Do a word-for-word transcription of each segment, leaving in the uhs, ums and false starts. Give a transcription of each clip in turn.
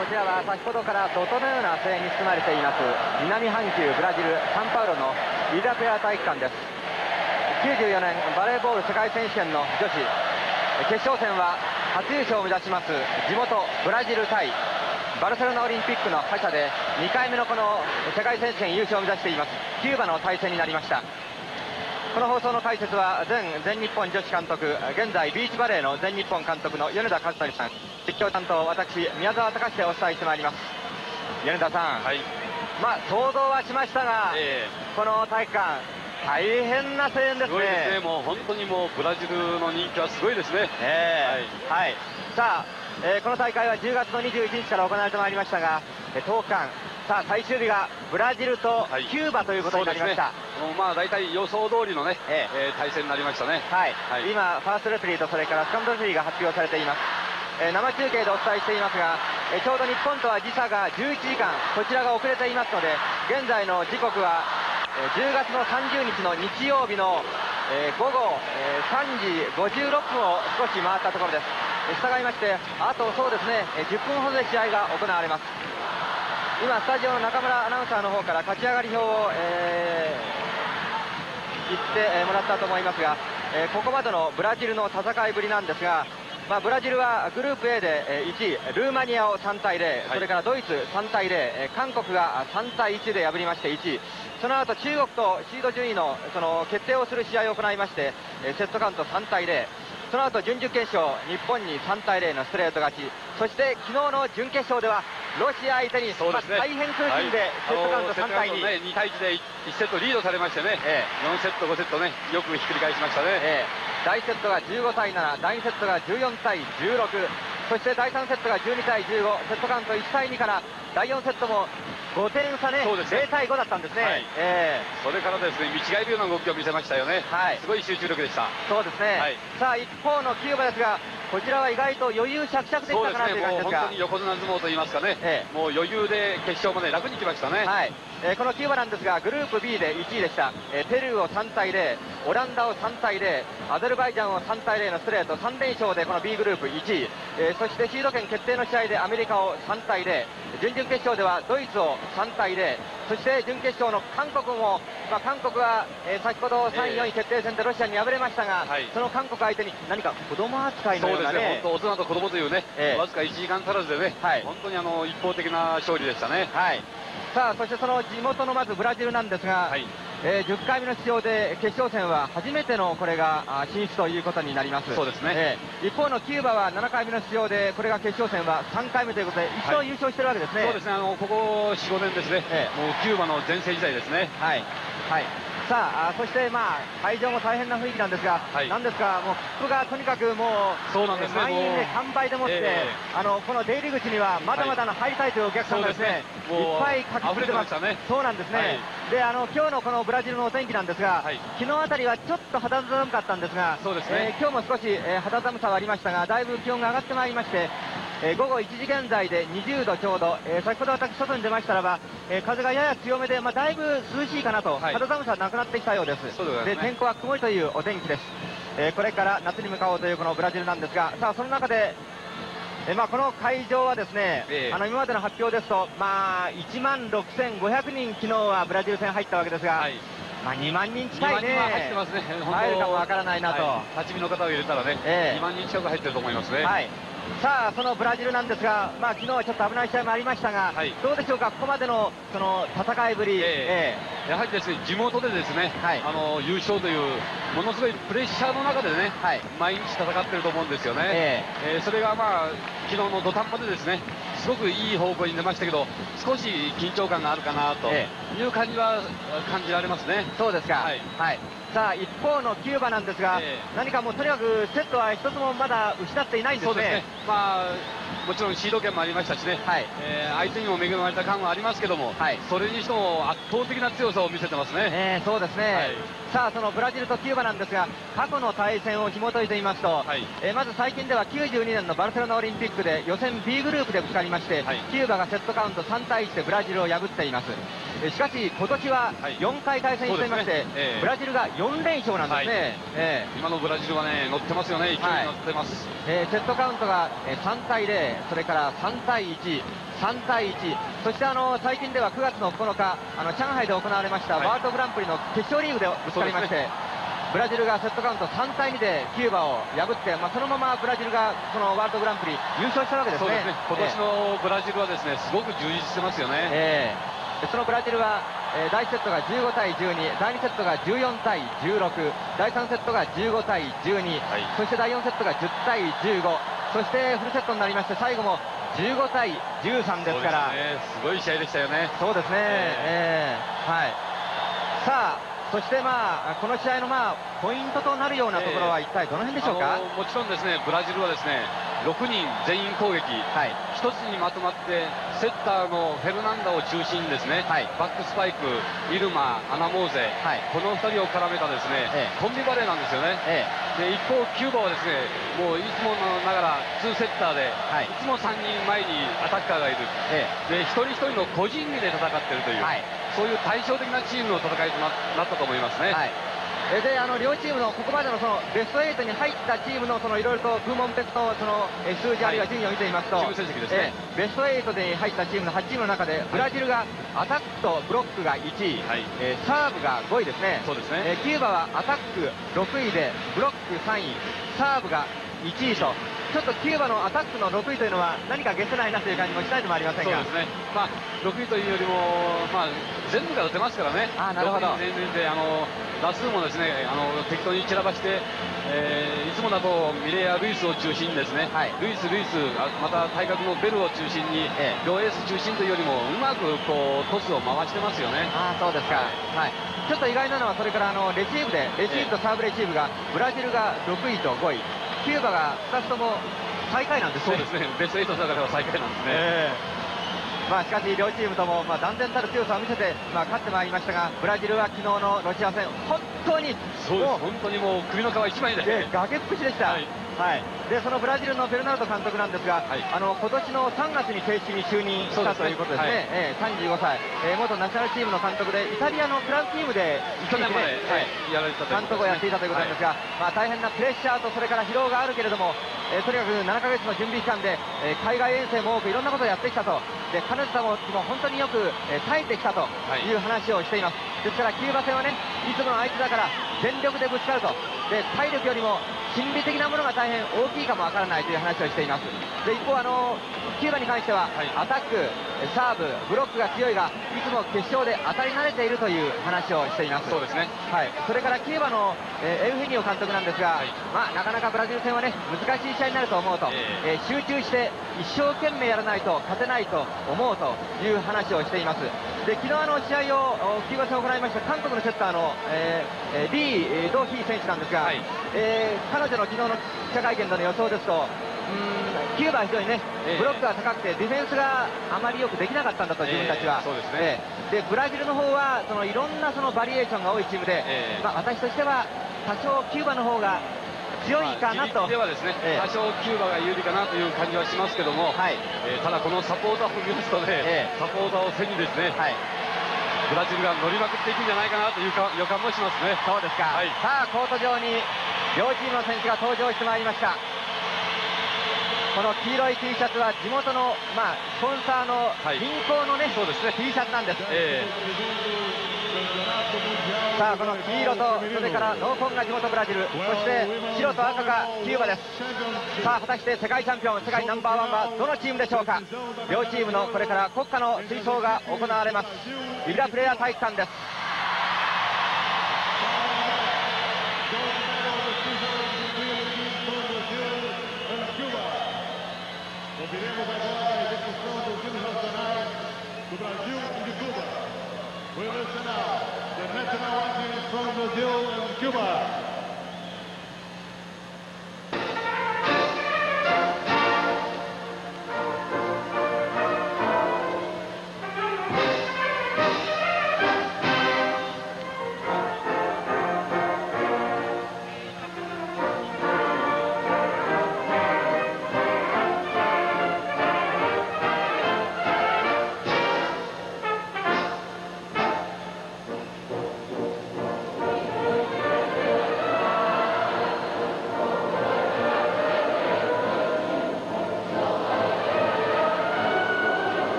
こちらは先ほどから怒涛のような声援に包まれています南半球ブラジルサンパウロのイザペア体育館です。きゅうじゅうよねんバレーボール世界選手権の女子決勝戦は初優勝を目指します地元ブラジル対バルセロナオリンピックの覇者でにかいめのこの世界選手権優勝を目指していますキューバの対戦になりました。この放送の解説は前全日本女子監督、現在ビーチバレーの全日本監督の米田和谷さん、実況担当私宮沢隆でお伝えしてまいります。米田さん、はい、まあ想像はしましたが、えー、この体育館大変な声援ですね。すごいですね。 もう本当にもうブラジルの人気はすごいですね。 えー、はい、はい、さあ、えー、この大会はじゅうがつのにじゅういちにちから行われてまいりましたが、えー、とおかかん、さあ最終日がブラジルとキューバということになりました。はい、 そうですね、まあ大体予想通りのね、えーえー、対戦になりましたね。 はい、はい、今ファーストレフェリーとそれからセカンドレフェリーが発表されています。えー、生中継でお伝えしていますが、えー、ちょうど日本とは時差がじゅういちじかんこちらが遅れていますので、現在の時刻は、えー、じゅうがつのさんじゅうにちの日曜日の、えー、午後、えー、さんじごじゅうろっぷんを少し回ったところです。したがいましてあとそうですね、えー、じゅっぷんほどで試合が行われます。今スタジオの中村アナウンサーの方から勝ち上がり表を、えー、言ってもらったと思いますが、えー、ここまでのブラジルの戦いぶりなんですが、まあ、ブラジルはグループ A でいちいルーマニアをさんたいゼロ、はい、それからドイツさんたいゼロ、韓国がさんたいいちで破りましていちい、その後中国とシード順位のその決定をする試合を行いまして、セットカウントさんたいゼロ、その後準々決勝日本にさんたいゼロのストレート勝ち、そして昨日の準決勝ではロシア相手に、ね、まあ、大変苦しんでセットカウントさんたいに、 ね、にたいいちでいちセットリードされましてね、ええ、よんセットごセットねよくひっくり返しましたね。ええ、だいセットがじゅうごたいなな、だいにセットがじゅうよんたいじゅうろく、そしてだいさんセットがじゅうにたいじゅうご、セットカウントいちたいにからだいよんセットもごてんさね、ねゼロたいごだったんですね。はい、 えー、それからですね見違えるような動きを見せましたよね。はい、すごい集中力でした。 そうですね。はい、さあ一方のキューバですが、こちらは意外と余裕しゃくしゃくでしたかなという感じですが、 本当に横綱相撲といいますかね、ええ、もう余裕で決勝まで楽に来ましたね。 はい、えー、このキューバなんですがグループ ビー でいちいでした。えー、ペルーをさんたいゼロ、オランダをさんたいゼロ、アゼルバイジャンをさんたいゼロのストレートさんれんしょうでこの B グループいちい、えー、そしてシード権決定の試合でアメリカをさんたいゼロ、準々決勝ではドイツをさんたいゼロ、そして準決勝の韓国も、まあ、韓国は、えー、先ほどさんいよんい決定戦でロシアに敗れましたが、はい、その韓国相手に何か子供扱いのようなね、そうですね、 本当大人と子供というね、えー、わずかいちじかん足らずでね、はい、本当にあの一方的な勝利でしたね。はい、 さあそしてその地元のまずブラジルなんですが、はい、えー、じゅっかいめの出場で決勝戦は初めてのこれが進出ということになります。 そうですね。えー、一方のキューバはななかいめの出場でこれが決勝戦はさんかいめということで一度優勝してるわけですね。 はい、そうですね、あのここよん、ごねんですね、えー、もうキューバの全盛時代ですね。はい、 はい、さあそしてまあ会場も大変な雰囲気なんですが、はい、なんですか、もう切符がとにかくもうそうなんです、ね、満員で完売でもって、えー、あのこの出入り口にはまだまだの入りたいというお客さんがですね、はい、いっぱい駆けつけてます。ね、そうなんですね。はい、であの今日のこのブラジルのお天気なんですが、はい、昨日あたりはちょっと肌寒かったんですが、そうですね、えー、今日も少し、えー、肌寒さはありましたがだいぶ気温が上がってまいりまして、えー、ごごいちじ現在でにじゅうどちょうど、えー、先ほど私外に出ましたらば、えー、風がやや強めで、まあ、だいぶ涼しいかなと、はい、肌寒さはなくなってきたようです。で、天候は曇りというお天気です。えー、これから夏に向かおうというこのブラジルなんですが、さあその中で、えーまあ、この会場はですね、えー、あの今までの発表ですと、まあ、いちまんろくせんごひゃくにん昨日はブラジル戦入ったわけですが、はい、まあ、にまんにん近いね、 入ってますね、 入るかもわからないなと、 はい、立ち見の方を入れたらね、えー、にまんにん近く入ってると思いますね。はい、 さあそのブラジルなんですが、まあ、昨日はちょっと危ない試合もありましたが、はい、どうでしょうか、ここまでのその戦いぶり、えーえー、やはりですね地元でですね、はい、あの優勝というものすごいプレッシャーの中でね、はい、毎日戦ってると思うんですよね。えーえー、それがまあ昨日の土壇場でですねすごくいい方向に出ましたけど、少し緊張感があるかなという感じは感じられますね。 そうですか。はい、はい、さあ一方のキューバなんですが、えー、何かもうとにかくセットは一つもまだ失っていないんですね。そうですね、まあ、もちろんシード権もありましたしね、はい、えー、相手にも恵まれた感はありますけども、はい、それにしても圧倒的な強さを見せてますね。 えー、そうですね。はい、さあそのブラジルとキューバなんですが、過去の対戦を紐解いてみますと、はい、えー、まず最近ではきゅうじゅうにねんのバルセロナオリンピックで予選 ビー グループでぶつかりまして、はい、キューバがセットカウントさんたいいちでブラジルを破っています。 しかし今年はよんかい対戦していまして、はいねえー、ブラジルがよんれんしょうなんですね、はいえー、今のブラジルはね乗ってますよね、勢いに乗ってます、 はいえー、セットカウントがさんたいぜろ、それからさんたいいち、さんたいいち、そしてあの最近ではくがつのここのかあの上海で行われましたワールドグランプリの決勝リーグでぶつかりまして、ブラジルがセットカウントさんたいにでキューバを破って、まあ、そのままブラジルがこのワールドグランプリ優勝したわけですね。 そうですね、今年のブラジルはですね、すごく充実してますよね。 えー、そのブラジルは、えー、だいいちセットがじゅうごたいじゅうに、だいにセットがじゅうよんたいじゅうろく、だいさんセットがじゅうごたいじゅうに、はい、そしてだいよんセットがじゅったいじゅうご、そしてフルセットになりまして最後もじゅうごたいじゅうさんですから、 ね、すごい試合でしたよね。 そうですね、えーえー、はい。さあそしてまあこの試合のまあポイントとなるようなところは一体どの辺でしょうか。 えー、もちろんですね、ブラジルはですねろくにん全員攻撃、はい、ひとつにまとまってセッターのフェルナンダを中心にですね、はい、バックスパイク、イルマ、アナモーゼ、はい、このふたりを絡めたですね、ええ、コンビバレーなんですよね。ええ、で一方キューバはですねもういつものながらにセッターで、はい、いつもさんにんまえにアタッカーがいる、ええ、で一人一人の個人技で戦っているという、はい、そういう対照的なチームの戦いと な, なったと思いますね。はい、 であの両チームのここまでのそのベストエイトに入ったチームのそのいろいろと部門別のその数字あるいは順位を見てみますと、はい、 チーム成績ですね、 えベストエイトに入ったチームのはちチームの中でブラジルがアタックとブロックがいちい、はい、えー、サーブがごいですね。 そうですね、 えー、キューバはアタックろくいでブロックさんい、サーブがいちいと、ちょっとキューバのアタックのろくいというのは何かゲスないなという感じもしないでもありませんが、 そうですね、まあ、ろくいというよりも、まあ、全部が打てますからね。 あ、なるほど。 全然であの打数もですねあの適当に散らばして、えー、いつもだとミレア・ルイスを中心にですね、はい、ルイス、ルイス、また対角のベルを中心に、ええ、両エース中心というよりもうまくこうトスを回してますよね。 あ、そうですか、はい、ちょっと意外なのはそれからあのレシーブでレシーブとサーブレシーブがブラジルがろくいとごい、キューバがふたつとも最下位なんですね。 そうですね、ベストエイトの中では最下位なんですね。えーまあ、しかし両チームともまあ断然たる強さを見せてまあ勝ってまいりましたが、ブラジルは昨日のロシア戦本当にそうです、本当にもう首の皮一枚で、 で崖っぷちでした。はい、はい、でそのブラジルのベルナルド監督なんですが、はい、あの今年のさんがつに正式に就任したということですね。はい、えー、さんじゅうごさい、えー、元ナショナルチームの監督でイタリアのクラブチームで一年まで、はい、やられた監督をやっていたということなんですが、はい、まあ、大変なプレッシャーとそれから疲労があるけれども、えー、とにかくななかげつの準備期間で、えー、海外遠征も多くいろんなことをやってきたと、で彼女たちも本当によく、えー、耐えてきたという話をしています。ですからキューバ戦はね、いつもの相手だから全力でぶつかると、で体力よりも心理的なものが大変大きいかもわからないという話をしています。で一方あのキューバに関しては、はい、アタック、サーブ、ブロックが強いがいつも決勝で当たり慣れているという話をしています。 そうですね、 はい、それからキューバの、えー、エウヘニオ監督なんですが、はい、まあ、なかなかブラジル戦はね難しい試合になると思うと、えーえー、集中して一生懸命やらないと勝てないと思うという話をしています。で昨日あの試合をキューバ戦を行いました韓国のセッターの、えー、リー・ドーヒー選手なんですが、はい、えー、彼女の昨日の記者会見での予想ですと、うんキューバは非常にねブロックが高くてディフェンスがあまりよくできなかったんだと、自分たちは。 そうですね、 えー、でブラジルの方はそのいろんなそのバリエーションが多いチームで、えーまあ、私としては多少キューバの方が強いかなと、 まあ、ではですね、えー、多少キューバが有利かなという感じはしますけども、はい、えー、ただこのサポーターを見ますとね、えー、サポーターを背にですね、はい、ブラジルが乗りまくっていくんじゃないかなというか予感もしますね。 そうですか、はい、さあコート上に両チームの選手が登場してまいりました。この黄色い T シャツは地元の、まあ、スポンサーの銀行のね、はい、そうですね、T シャツなんです。えー、さあこの黄色とそれから濃紺が地元ブラジル、そして白と赤がキューバです。さあ果たして世界チャンピオン、世界ナンバーワンはどのチームでしょうか。両チームのこれから国歌の吹奏が行われます。ビラプレア体育館です。 Ouviremos agora a execução dos hinos nacionais do Brasil e de Cuba. We listen now the national anthem from Brazil and Cuba.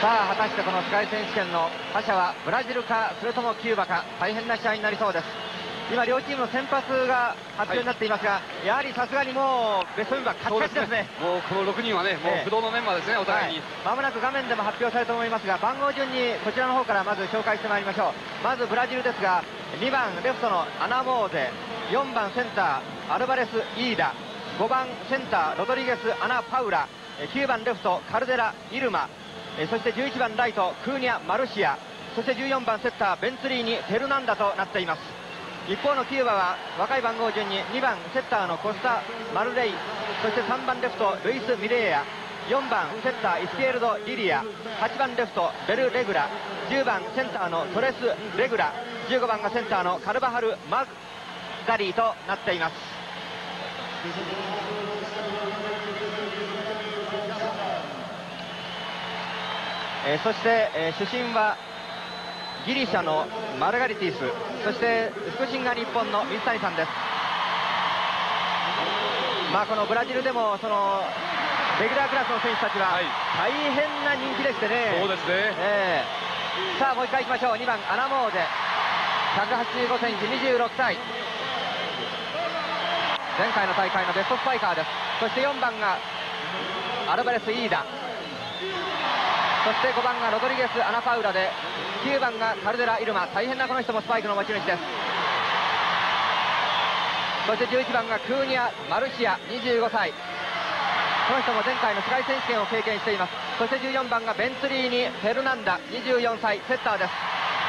さあ果たしてこの世界選手権の覇者はブラジルかそれともキューバか、大変な試合になりそうです。今両チームの先発が発表になっていますが、はい、やはりさすがにもうベストメンバー勝ち勝ちですね。 もうこのろくにんはね、もう不動のメンバーですね、お互いに。 まもなく画面でも発表されると思いますが、番号順にこちらの方からまず紹介してまいりましょう。まずブラジルですが、にばんレフトのアナモーゼ、よんばんセンターアルバレス・イーダ、ごばんセンターロドリゲス・アナ・パウラ、きゅうばんレフトカルデラ・イルマ、そしてじゅういちばんライトクーニャ・マルシア、そしてじゅうよんばんセッターベンツリーニ・フェルナンダとなっています。一方のキューバは若い番号順ににばんセッターのコスタ・マルレイ、そしてさんばんレフトルイス・ミレーヤ、よんばんセッターイスケールド・リリア、はちばんレフトベル・レグラ、じゅうばんセンターのトレス・レグラ、じゅうごばんがセンターのカルバハル・マガリーとなっています。えー、そして、えー、主審はギリシャのマルガリティス、そして副審が日本の水谷さんです。まあこのブラジルでもそのレギュラークラスの選手たちは大変な人気でしてね。 そうですね、 えー、さあもう一回いきましょう。にばんアナモーゼ、ひゃくはちじゅうごセンチ、にじゅうろくさい、前回の大会のベストスパイカーです。そしてよんばんがアルバレス・イーダ、そしてごばんがロドリゲス・アナパウラで、きゅうばんがカルデラ・イルマ、大変なこの人もスパイクの持ち主です。そしてじゅういちばんがクーニャ・マルシア、にじゅうごさい、この人も前回の世界選手権を経験しています。そしてじゅうよんばんがベンツリーニ・フェルナンダ、にじゅうよんさい、セッターです。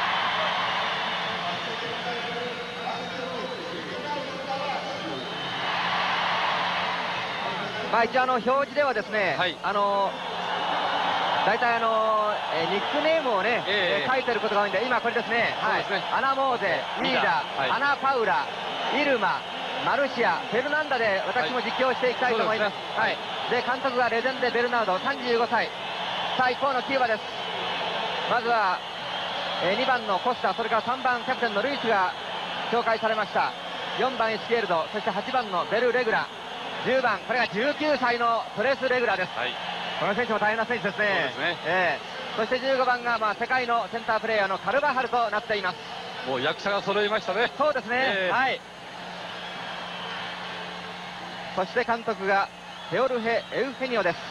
まあ一応あの表示ではですね、はい、あの大体あのえニックネームをね、えー、書いてることが多いんで、今これですね、はい、アナモーゼ、リーダー、はい、アナパウラ、イルマ、マルシア、フェルナンダで私も実況していきたいと思います。はい、で監督がレジェンデ・ベルナード、さんじゅうごさい。さあ一方のキューバです。まずは、えー、にばんのコスタ、それからさんばんキャプテンのルイスが紹介されました。よんばんエスケールド、そしてはちばんのベル・レグラ、じゅうばん、これがじゅうきゅうさいのトレス・レグラです。はい、この選手も大変な選手ですね。そうですね、えー、そしてじゅうごばんが、まあ、世界のセンタープレーヤーのカルバハルとなっています。 もう役者が揃いましたね。 そうですね、えー、はい。そして監督がテオルヘ・エウフェニオです。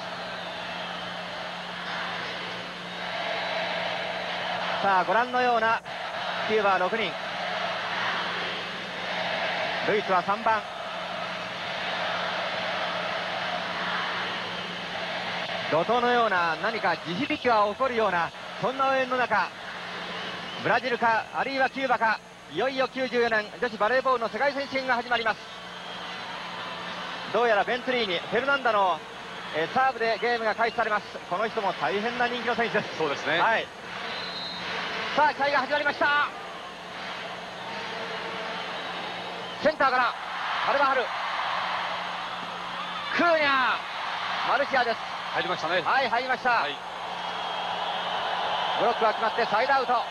さあご覧のようなキューバはろくにん、ルイスはさんばん、怒涛のような何か地響きが起こるようなそんな応援の中、ブラジルかあるいはキューバか、いよいよきゅうじゅうよねん女子バレーボールの世界選手権が始まります。どうやらベンツリーニ、フェルナンダの、えー、サーブでゲームが開始されます。この人も大変な人気の選手です。 そうですね、 はい、さあ試合が始まりました。センターからカルバハル、クーニャ、マルシアです。 入りましたね。 はい、入りました、はい、ブロックが決まってサイドアウト。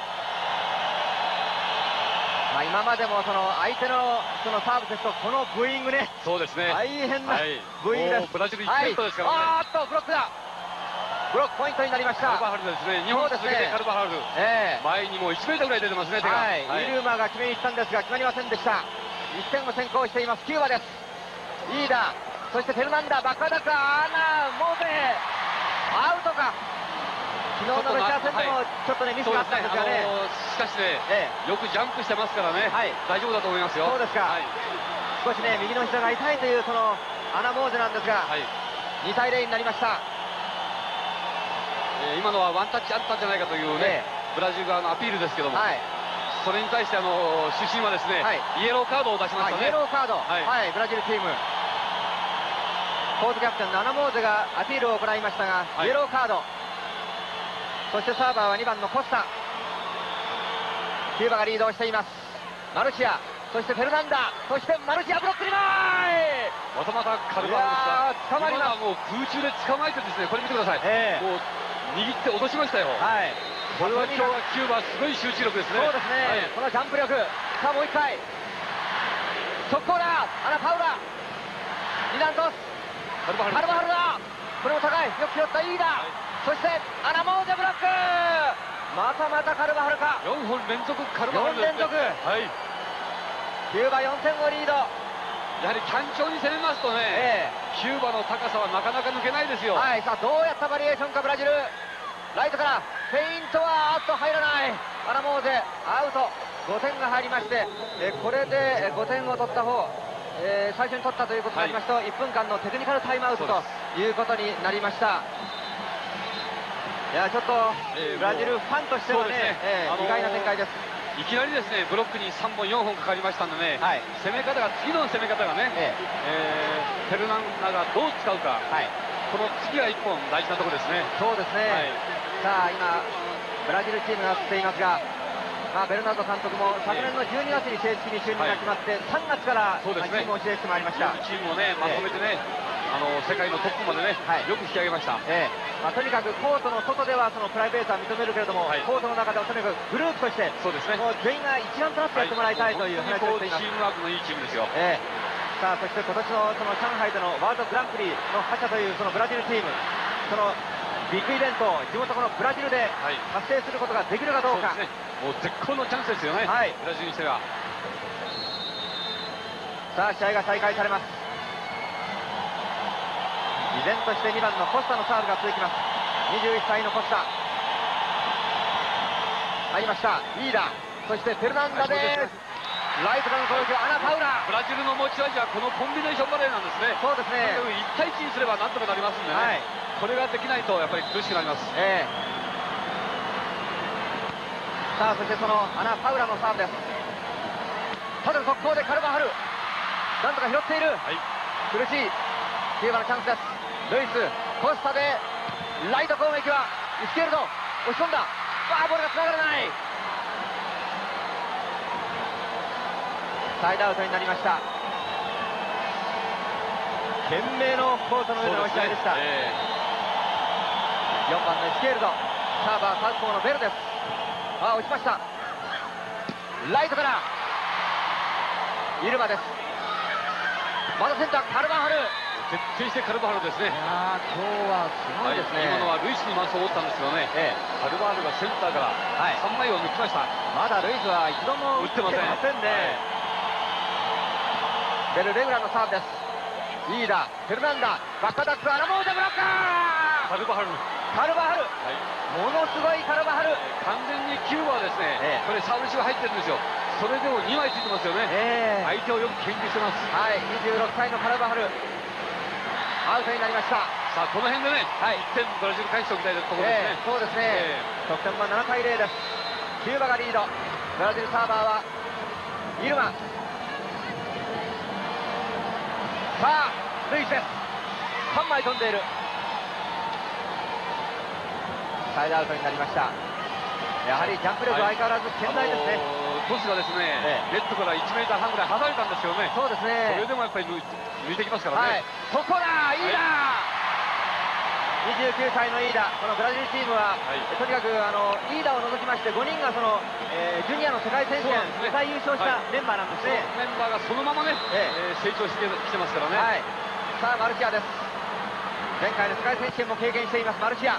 まあ、今までもその相手のそのサーブですと、このブーイングね、 そうですね、 大変なブーイングです。 ブラジルいちセットですからね。 はい、あーっとブロックだ、ブロックポイントになりました。 カルバハルですね、にほん続けてカルバハル、えー、前にもういちメートルぐらい出てますね、手が。 はい、はい、イルマが決めに行ったんですが決まりませんでした。いってんを先行していますキューバです。リーダー、そしてフェルナンダ、バックアタック、アナモーゼ、アウトか。昨日のロシア戦でもちょっとねミスがあったんですがね、 ね、あのー、しかしね、ええ、よくジャンプしてますからね、はい、大丈夫だと思いますよ。 そうですか、はい、少しね右の膝が痛いというそのアナモーゼなんですが、はい、にたいゼロになりました。 えー、今のはワンタッチあったんじゃないかというね、ええ、ブラジル側のアピールですけども、はい、それに対してあの主審はですね、はい、イエローカードを出しましたね。 イエローカード、はいはい、ブラジルチームコートキャプテンのアナモーゼがアピールを行いましたが、はい、イエローカード。そしてサーバーはにばんのコスタ、キューバがリードをしています。マルシア、そしてフェルナンダ、そしてマルシア、ブロックにまい、 またまたカルバハルでした。 捕まります。 今はもう空中で捕まえてですね、これ見てください、えー、もう握って落としましたよ。はい、これは今日はキューバすごい集中力ですね。 そうですね、はい、このジャンプ力。さあもう一回速攻だ、アナパウラ、二段トス、カルバハルだ、これも高い、よく拾った、いいだ、はい、 そしてアナモーゼブロック、またまたカルバハルか。 よんほん連続カルバハルです、ね、 よん連続、 はい、 キューバよんてんをリード。 やはり単調に攻めますとね、えー、キューバの高さはなかなか抜けないですよ。 はい、さあどうやったバリエーションかブラジル。ライトからフェイントはあっと入らない。アナモーゼアウト、ごてんが入りまして、えこれでごてんを取った方、えー、最初に取ったということになりますと、はい、いっぷんかんのテクニカルタイムアウトということになりました。いやちょっと、えー、ブラジルファンとしてはね、ねえーあのー、意外な展開です。 いきなりですねブロックにさんぼんよんほんかかりましたんでね、はい、攻め方が次の攻め方がね、えーえー、フェルナンダがどう使うか、はい、この次がいっぽん大事なところですね。 そうですね、はい、さあ今ブラジルチームが映っていますが、まあ、ベルナード監督も昨年のじゅうにがつに正式に就任が決まって、はい、さんがつから、ね、チームを指令してまいりました。 チームをねまとめてね、えー、あの世界のトップまでね、はい、よく引き上げました。 えーまあ、とにかくコートの外ではそのプライベートは認めるけれども、はい、コートの中ではとにかくグループとして、そうですね、もう全員が一丸となってやってもらいたいという話をしています。 チームワークのいいチームですよ。 えー、さあそして今年のその上海でのワールドグランプリの覇者というそのブラジルチーム、そのビッグイベントを地元このブラジルで達成することができるかどうか、はい、 もう絶好のチャンスですよね、はい、ブラジルにしては。 さあ試合が再開されます。依然としてにばんのコスタのサーブが続きます。にじゅういっさいのコスタ入りました。リーダー、そしてフェルナンダです。ライトからの攻撃はアナ・パウラ。 ブラジルの持ち味はこのコンビネーションバレーなんですね。 そうですね、 いちたいいちにすればなんとかなりますんでね、はい、これができないとやっぱり苦しくなります。えー、さあそしてそのアナ・パウラのサーブです。ただ速攻でカルバハルなんとか拾っている、はい、苦しいキューバのチャンスです。ルイス、コスタでライト攻撃はイスケルド押し込んだ。わあボールがつながらない。サイドアウトになりました。懸命のコートの上での押し合いでした。えー、よんばんのイスケルド、サーバーサウスポーのベルです。ああ落ちました。ライトからイルマです。またセンターカルバハル、 徹底してカルバハルですね。いや今日はすごいですね、 はい、今のはルイスにマンスを打ったんですけどね、ええ、カルバハルがセンターからさんまいを抜きました。 まだルイスは一度も打ってませんね。ベルレグラのサーブです。リーダーフェルナンダ、バックアタック、アラモーゼブロッカー、 カルバハルカルバハル、はい、ものすごいカルバハル、 完全にキューバはですね、ええ、これサーブレシが入ってるんですよ。それでもにまいついてますよね、えー、相手をよく研究してます。 はい、にじゅうろっさいのカルバハルアウトになりました。 さあこの辺でね、はい、いってんブラジル返しておきたいところですね。 えー、そうですね、えー、得点はななたいゼロです。キューバがリード。ブラジルサーバーはイルマ。さあルイスです。さんまい飛んでいる。サイドアウトになりました。やはりジャンプ力は相変わらず健在ですね。はい、 トスがですね、ええ、ネットからいちメーターはんぐらい離れたんですよね。 そうですね。 それでもやっぱり抜いてきますからね。はい、 そこだ、いいだ、はい、にじゅうきゅうさいのイーダ、このブラジルチームは、はい、とにかくあのイーダを除きましてごにんがその、えー、ジュニアの世界選手権世界優勝したメンバーなんですね。 メンバーがそのままね、ええー、成長してきてますからね。はい、 さあマルシアです。前回の世界選手権も経験していますマルシア。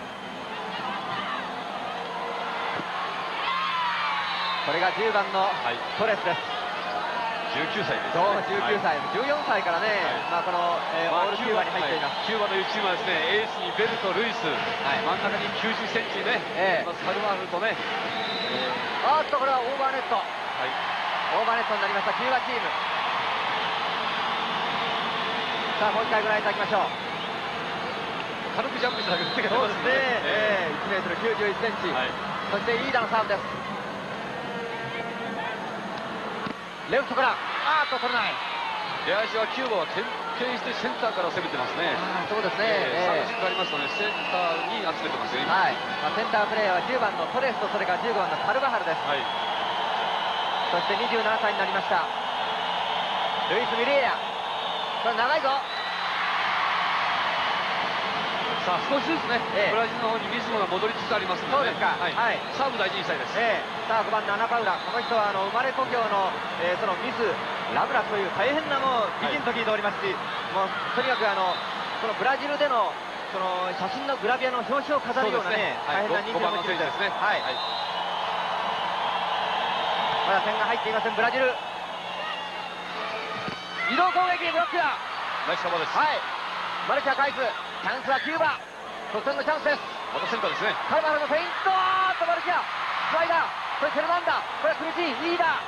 これがじゅうばんのトレスです。 じゅうきゅうさいですね。 そうじゅうきゅうさい、はい、じゅうよんさいからね、はい、まあこの、えーまあ、オールキューバに入っています。 キューバのいうチームはですね、エースにベルとルイス、はい、真ん中にきゅうじゅっセンチね、えー、サルバールとね、 えー、あーっとこれはオーバーネット、はい、オーバーネットになりましたキューバチーム。さあもう一回ご覧いただきましょう。 軽くジャンプしただけで手が出ますね。そうですね、えー、いちメートルきゅうじゅういっセンチ、はい、そしてイーダのサーブです。レフトからあーっと取れない。 出足はキューバは徹底してセンターから攻めてますね。 あそうですね、えー、 サーブシュートありますとね、センターに集めてますよ、 はい、まあ、センタープレーヤーはじゅうばんのトレスとそれからじゅうごばんのカルバハルです。はい、そしてにじゅうななさいになりましたルイス・ミレーヤ。これ長いぞ。 さあ少しずつね、ええ、ブラジルの方にリズムが戻りつつありますので、ね、 そうですか、はいはい、 サーブ大事にしたいです、 ええ、さあごばんのアナパウラ、この人はあの生まれ故郷の、えー、そのミスラブラという大変なもう美人と聞いておりますし、はい、もうとにかくあのこのブラジルでのその写真のグラビアの表紙を飾るようなね、大変な人気の持ち主ですね。はい。まだ点が入っていません、ブラジル。移動攻撃、ブロックだ。 ナイスカバーです。 はい。マルチャ返す。チャンスはキューバ。得点のチャンスです。 またセンターですね。 カルバルのフェイント、あーっとマルチャ。スライダー。これフェルナンダ。これは苦しい。リーダー。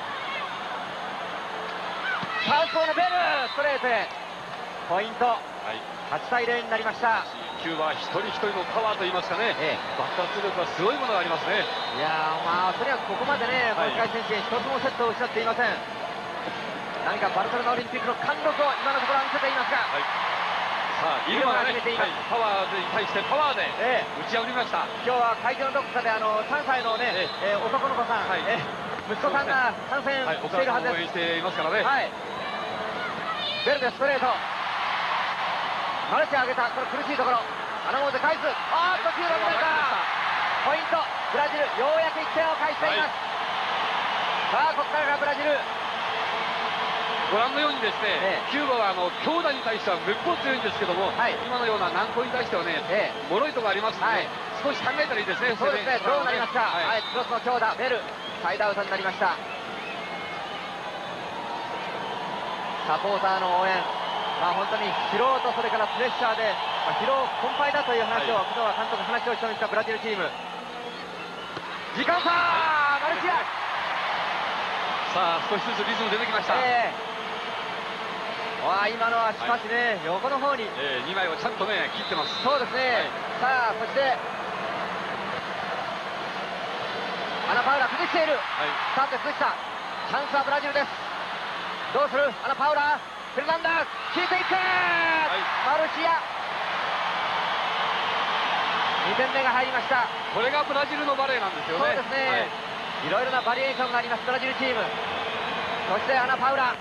サウスポーのベル。ストレートへ。ポイント。はい。はちたいゼロになりました。 キューバ一人一人のパワーといいますかね、ええ、爆発力はすごいものがありますね。 いやー、まあとにかくここまでね、この世界選手権一つもセットを失っていません。何かバルセロナオリンピックの貫禄を今のところは見せていますが、はい、 さあイルマがね、はい、パワーに対してパワーで打ち破りました。 今日は会場のどこかであのさんさいのね、えええー、男の子さん、はい、え息子さんが参戦しているはずです。 応援していますからね。 はい、ベルでストレート、マルチ上げた、これ苦しいところ、アナモーゼ返す、あーっときゅうばん出た、ポイント、ブラジル、ようやくいってんを返しています。はい、さあここからがブラジル。 ご覧のようにですね、ええ、キューバはあの強打に対してはめっぽう強いんですけども、はい、今のような難攻に対してはね、ええ、脆いところありますので、はい、少し考えたらいいですね。 そうですね、どうなりますか。はい、はい、クロスの強打、ベル、サイドアウトになりました。サポーターの応援、まあ本当に疲労とそれからプレッシャーで、まあ、疲労困憊だという話を、はい、昨日は監督話をしておりましたブラジルチーム。時間差、はい、マルチア。 さあ少しずつリズム出てきました。えーわあ今のはしかしね、はい、横の方に、 えー、にまいをちゃんとね切ってます。 そうですね、はい、さあそしてアナパウラ崩している、はい、さて崩したチャンスはブラジルです。どうするアナパウラ、フェルナンダー消えていく、はい、マルシアにてんめが入りました。 これがブラジルのバレーなんですよね。 そうですね、はい、いろいろなバリエーションがありますブラジルチーム。そしてアナパウラ、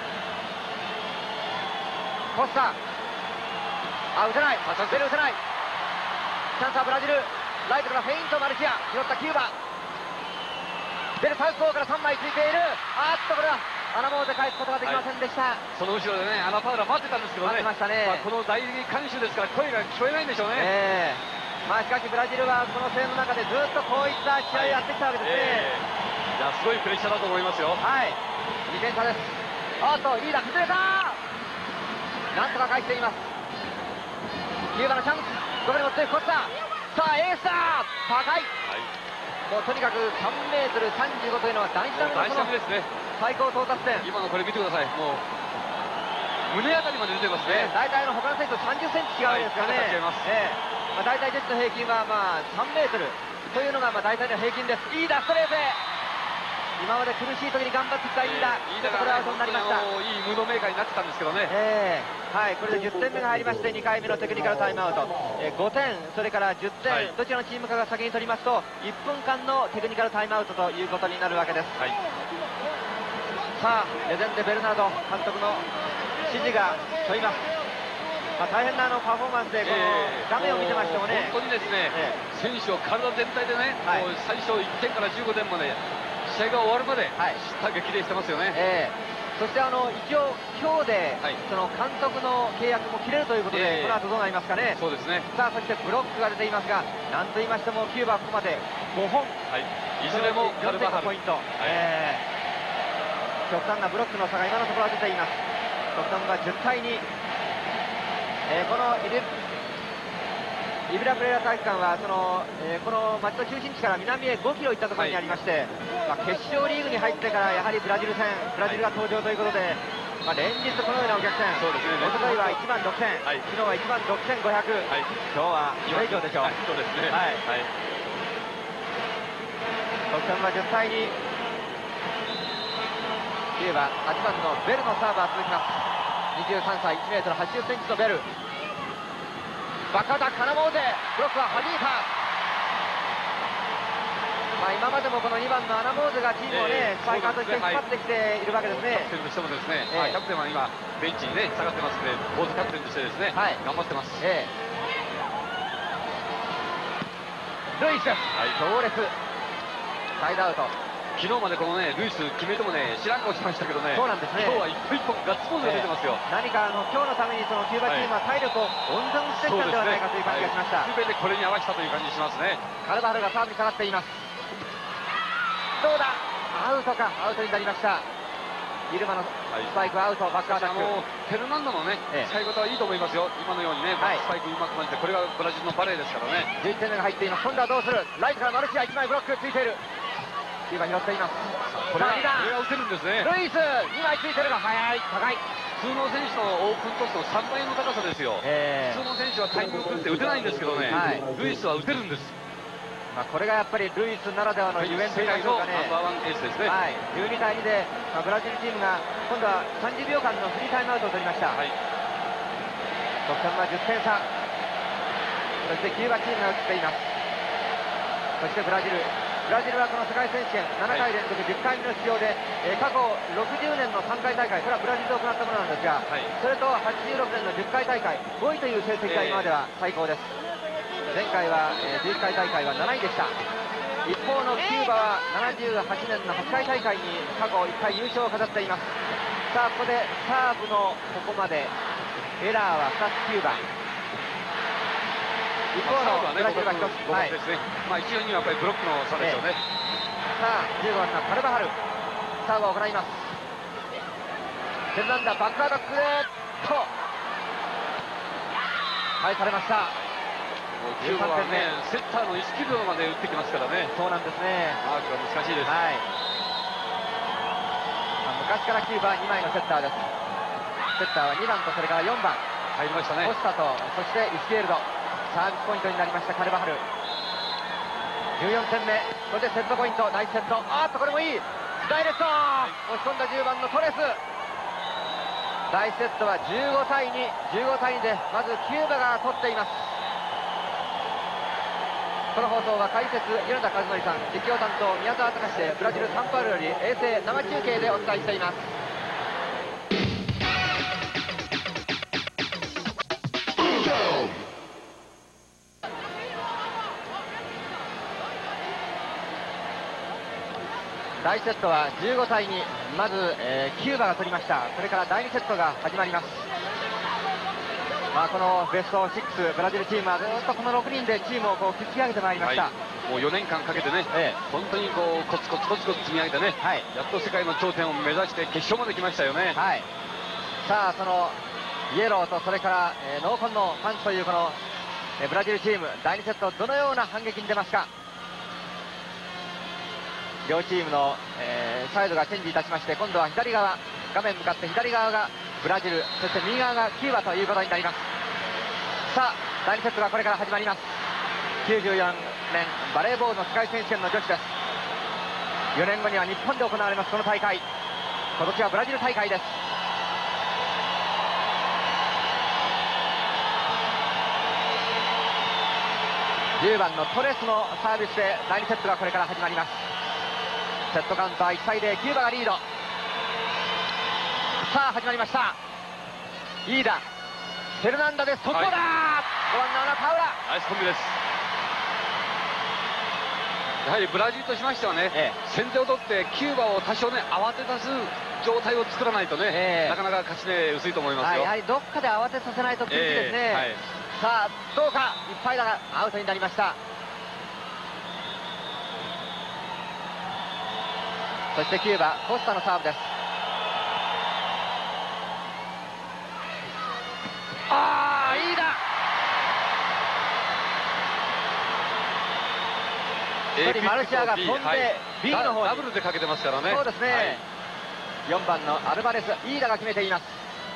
コスタ、あ打てない、ベル打てない、チャンスはブラジル、ライトからフェイント、マルシア拾ったキューバ、ベルサウスポーからさんまいついている、あっとこれはアナモーゼ返すことができませんでした。はい、 その後ろでねアナパウラ待ってたんですけどね、 待ってましたね、 まあ、この大観衆ですから声が聞こえないんでしょうね。 えーまあ、しかしブラジルはこの戦の中でずっとこういった試合をやってきたわけですね。はい、えー、いやすごいプレッシャーだと思いますよ。 はい、にてん差です。あっとリーダー崩れた、なんとか返しています。キューバのチャンス、どこに持っていくコスタ、さあエースだ、高い、はい、もうとにかくさんメートルさんじゅうごというのは大事なのがですね、 最高到達点。 今のこれ見てください、もう胸あたりまで出てますね。 大体の他の選手とさんじゅっセンチ違うんですからね。はい、違います、えーまあ、大体女子の平均はまあさんメートルというのがまあ大体の平均です。いいだストレートへ、今まで苦しい時に頑張ってきたイーダ、えー、これアウトになりました。 いいムードメーカーになってたんですけどね、 えーはい、これでじゅってんめが入りましてにかいめのテクニカルタイムアウト、えー、ごてんそれからじゅってん、はい、どちらのチームかが先に取りますといっぷんかんのテクニカルタイムアウトということになるわけです。はい、さあレゼンデ・ベルナード監督の指示が問います。まあ、大変なあのパフォーマンスでこの画面を見てましてもね、 本当にですね、えー、選手を体全体でね、はい、もう最初いってんからじゅうごてんまで試合が終わるまでした激励してますよね。えー、そしてあの一応今日で、はい、その監督の契約も切れるということで、えー、この後どうなりますかね。 そうですね。 さあそしてブロックが出ていますが、なんと言いましてもキューバはここまでごほん、はい、 いずれもカルバハルポイント、はい、えー、極端なブロックの差が今のところは出ています。得点はじゅったいに、えー、このイビイビラプレイラ体育館はその、えー、この町の中心地から南へごキロ行ったところにありまして、はい、まあ、決勝リーグに入ってからやはりブラジル戦、ブラジルが登場ということで、まあ、連日このようなお客さん、そうですね、おとといはいちまんろくせん、はい、昨日はいちまんろくせんごひゃく、はい、今日はそれ以上でしょう。はい、 そうですね、 はいはい、得点はじゅったいに、キューバはちばんのベルのサーブは続きます。にじゅうさんさい、いちメートルはちじゅっセンチのベル、バックアタック、アナモーゼ、ブロックは弾いた。まあ、今までもこのにばんのアナモーゼがチームをね、スパイカーとして引っ張ってきているわけですね。 キャプテンとしてもですね、えー、キャプテンは今ベンチにね下がってますので、坊主キャプテンとしてですね、はい、頑張ってます。えー、 ルイスです、はい、強烈サイドアウト、 昨日までこのね、ルイス決めてもね、知らん顔しましたけどね。 そうなんですね。 今日は一歩一歩ガッツポーズが出てますよ。 えー、何かあの今日のためにそのキューバチームは体力を温存してきたんではないかという感じがしました。 すべてこれに合わせたという感じしますね。 カルバハルがサーブにかかっています。どうだ、アウトか、アウトになりました。イルマのスパイクアウト、バックアタック。 あのフェルナンドのね、ええ、使い方はいいと思いますよ。今のようにね、バックスパイクうまく感じて、これがブラジルのバレーですからね。 じゅういってんめが入っています。今度はどうする。ライトからマルシアいちまいブロックついている。キューバ拾っています。 これがこれが打てるんですね。 ルイスにまいついてるが速い、高い。 普通の選手のオープントスのさんばいの高さですよ。えー、普通の選手はタイミングを狂って打てないんですけどね、はい、ルイスは打てるんです。 まあこれがやっぱりルイスならではのゆえんというかね、 ナンバーワンエースですね。 はい、じゅうにたいにで、まあ、ブラジルチームが今度はさんじゅうびょうかんのフリータイムアウトを取りました。はい、得点はじゅってんさ。そしてキューバチームが映っています。そしてブラジルブラジルはこの世界選手権ななかい連続じゅっかいめの出場で、えー、過去ろくじゅうねんのさんかい大会、これはブラジルで行ったものなんですが、はい、それとはちじゅうろくねんのじゅっかい大会ごいという成績が今までは最高です。前回は、えー、じゅういっかい大会はなないでした。一方のキューバはななじゅうはちねんのはちかい大会に過去いっかい優勝を飾っています。さあここでサーブのここまでエラーはふたつキューバ。一方のブラジルがひとつ、 はい、まあいちよんにはやっぱりブロックの差でしょうね。 さあじゅうごばんのカルバハルサーブを行います。セルナンダバックアタックでと返されました。 じゅうさんてんめ、セッターのいちキロまで打ってきますからね。 そうなんですね。 マークが難しいです。 はい、昔からキューバにまいのセッターです。セッターはにばんとそれからよんばん入りましたね。 コスタとそしてイスキエルド。サービスポイントになりましたカルバハル。じゅうよんてんめ、そしてセットポイント、ナイスセット。あーっとこれもいいダイレクト、押し込んだじゅうばんのトレス。第1セットはじゅうごたいに、じゅうごたいにでまずキューバが取っています。この放送は解説米田和則さん、実況担当宮沢隆でブラジルサンパウロより衛星生中継でお伝えしています。第いちセットはじゅうごたいに、まず、えー、キューバが取りました。それからだいにセットが始まります。まあ、このベストろく、ブラジルチームはずっとこのろくにんでチームをこう築き上げてまいりました。はい、 もうよねんかんかけてね、ええ、本当にこうコツコツコツコツ積み上げてね、はい、やっと世界の頂点を目指して決勝まで来ましたよね。はい、 さあそのイエローとそれから、えー、ノーコンのパンチというこの、えー、ブラジルチーム、だいにセットどのような反撃に出ますか。両チームの、えー、サイドがチェンジいたしまして、今度は左側、画面向かって左側がブラジル、そして右側がキューバということになります。さあだいにセットがこれから始まります。きゅうじゅうよねんバレーボールの世界選手権の女子です。よねんごには日本で行われますこの大会。今年はブラジル大会です。じゅうばんのトレスのサービスでだいにセットがこれから始まります。セットカウントはいちたいゼロ、キューバがリード。さあ始まりました。イーダ、フェルナンダです。速攻だ、はい、ごばんのアナパウラ、 ナイスコンビです。やはりブラジルとしましてはね、ええ、先手を取ってキューバを多少ね慌てさす状態を作らないとね、ええ、なかなか勝ち目薄いと思いますよ。はい、 やはりどっかで慌てさせないと苦しいですね。ええ、はい、さあどうか、いっぱいだがアウトになりました。そしてキューバ、コスタのサーブです。ああ、いいだ。一人マルシアが飛んで、はい、B の方にダブルでかけてますからね。 そうですね、はい、よんばんのアルバレス、イーダが決めています。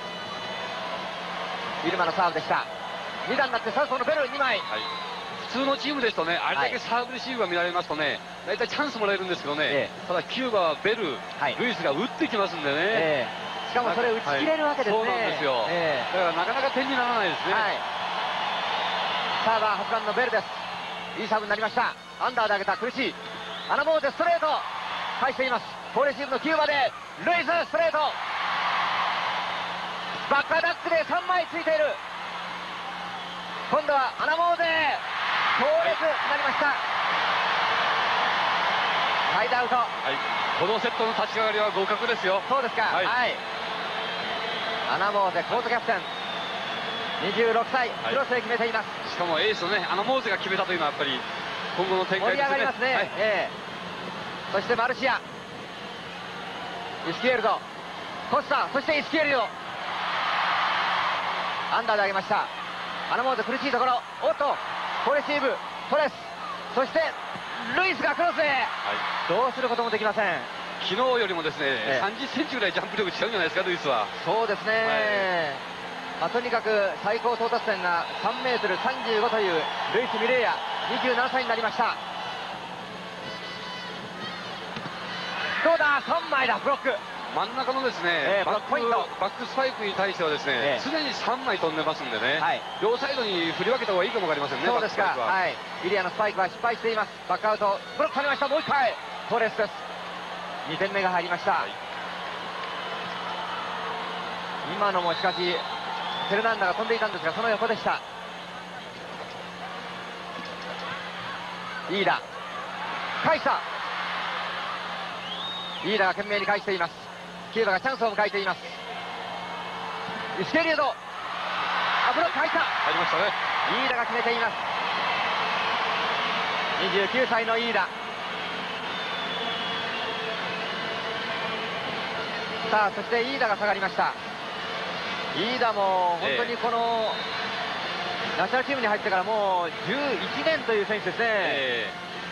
イルマのサーブでした。にだんになってサウスポーのベルにまい、はい、 普通のチームですとね、あれだけサーブレシーブが見られますとね、大体チャンスもらえるんですけどね、ええ、ただキューバはベル、はい、ルイスが打ってきますんでね、ええ、しかもそれ打ち切れるわけですね。 はい、そうなんですよ、ええ、だからなかなか点にならないですね。はい、 サーバーはちばんのベルです。いいサーブになりました。アンダーで上げた苦しいアナモーゼ、ストレート返しています。フォーレシーブのキューバでルイス、ストレートバックアタックでさんまいついている。今度はアナモーゼ、強烈になりました。 サイドアウト。 はい、このセットの立ち上がりは合格ですよ。 そうですか。はい、はい、アナモーゼコートキャプテンにじゅうろくさい、クロスで決めています、 はい、しかもエースのねアナモーゼが決めたというのはやっぱり今後の展開ですね。 盛り上がりますね、はい、えー、そしてマルシア、イスキエルド、コスタ、そしてイスキエルド、アンダーで上げました。アナモーゼ苦しいところ、おっとフォレシーブ、トレス、そしてルイスがクロスへ、はい、どうすることもできません。 昨日よりもですね、ええ、さんじゅっセンチぐらいジャンプ力違うんじゃないですか、ルイスは。 そうですね、はい、まあ、とにかく最高到達点がさんメートルさんじゅうごというルイス・ミレイヤ、にじゅうななさいになりました。どうだ、さんまいだ、ブロック。 真ん中のですね、えー、バックポイント、バックスパイクに対してはですね、えー、常にさんまい飛んでますんでね、はい、両サイドに振り分けた方がいいかもわかりませんね。 そうですか、はい、イリアのスパイクは失敗しています。バックアウト、ブロックされました。もう一回トーレスです。にてんめが入りました、はい、今のもしかしフェルナンダが飛んでいたんですが、その横でした。イーダ返した。イーダが懸命に返しています。キューバがチャンスを迎えています。イスケリエド、あ、ブロック入った、 入りましたね。 イーダが決めています。にじゅうきゅうさいのイーダ。さあ、そしてイーダが下がりました。イーダも本当にこの、えー、ナショナルチームに入ってからもうじゅういちねんという選手ですね。え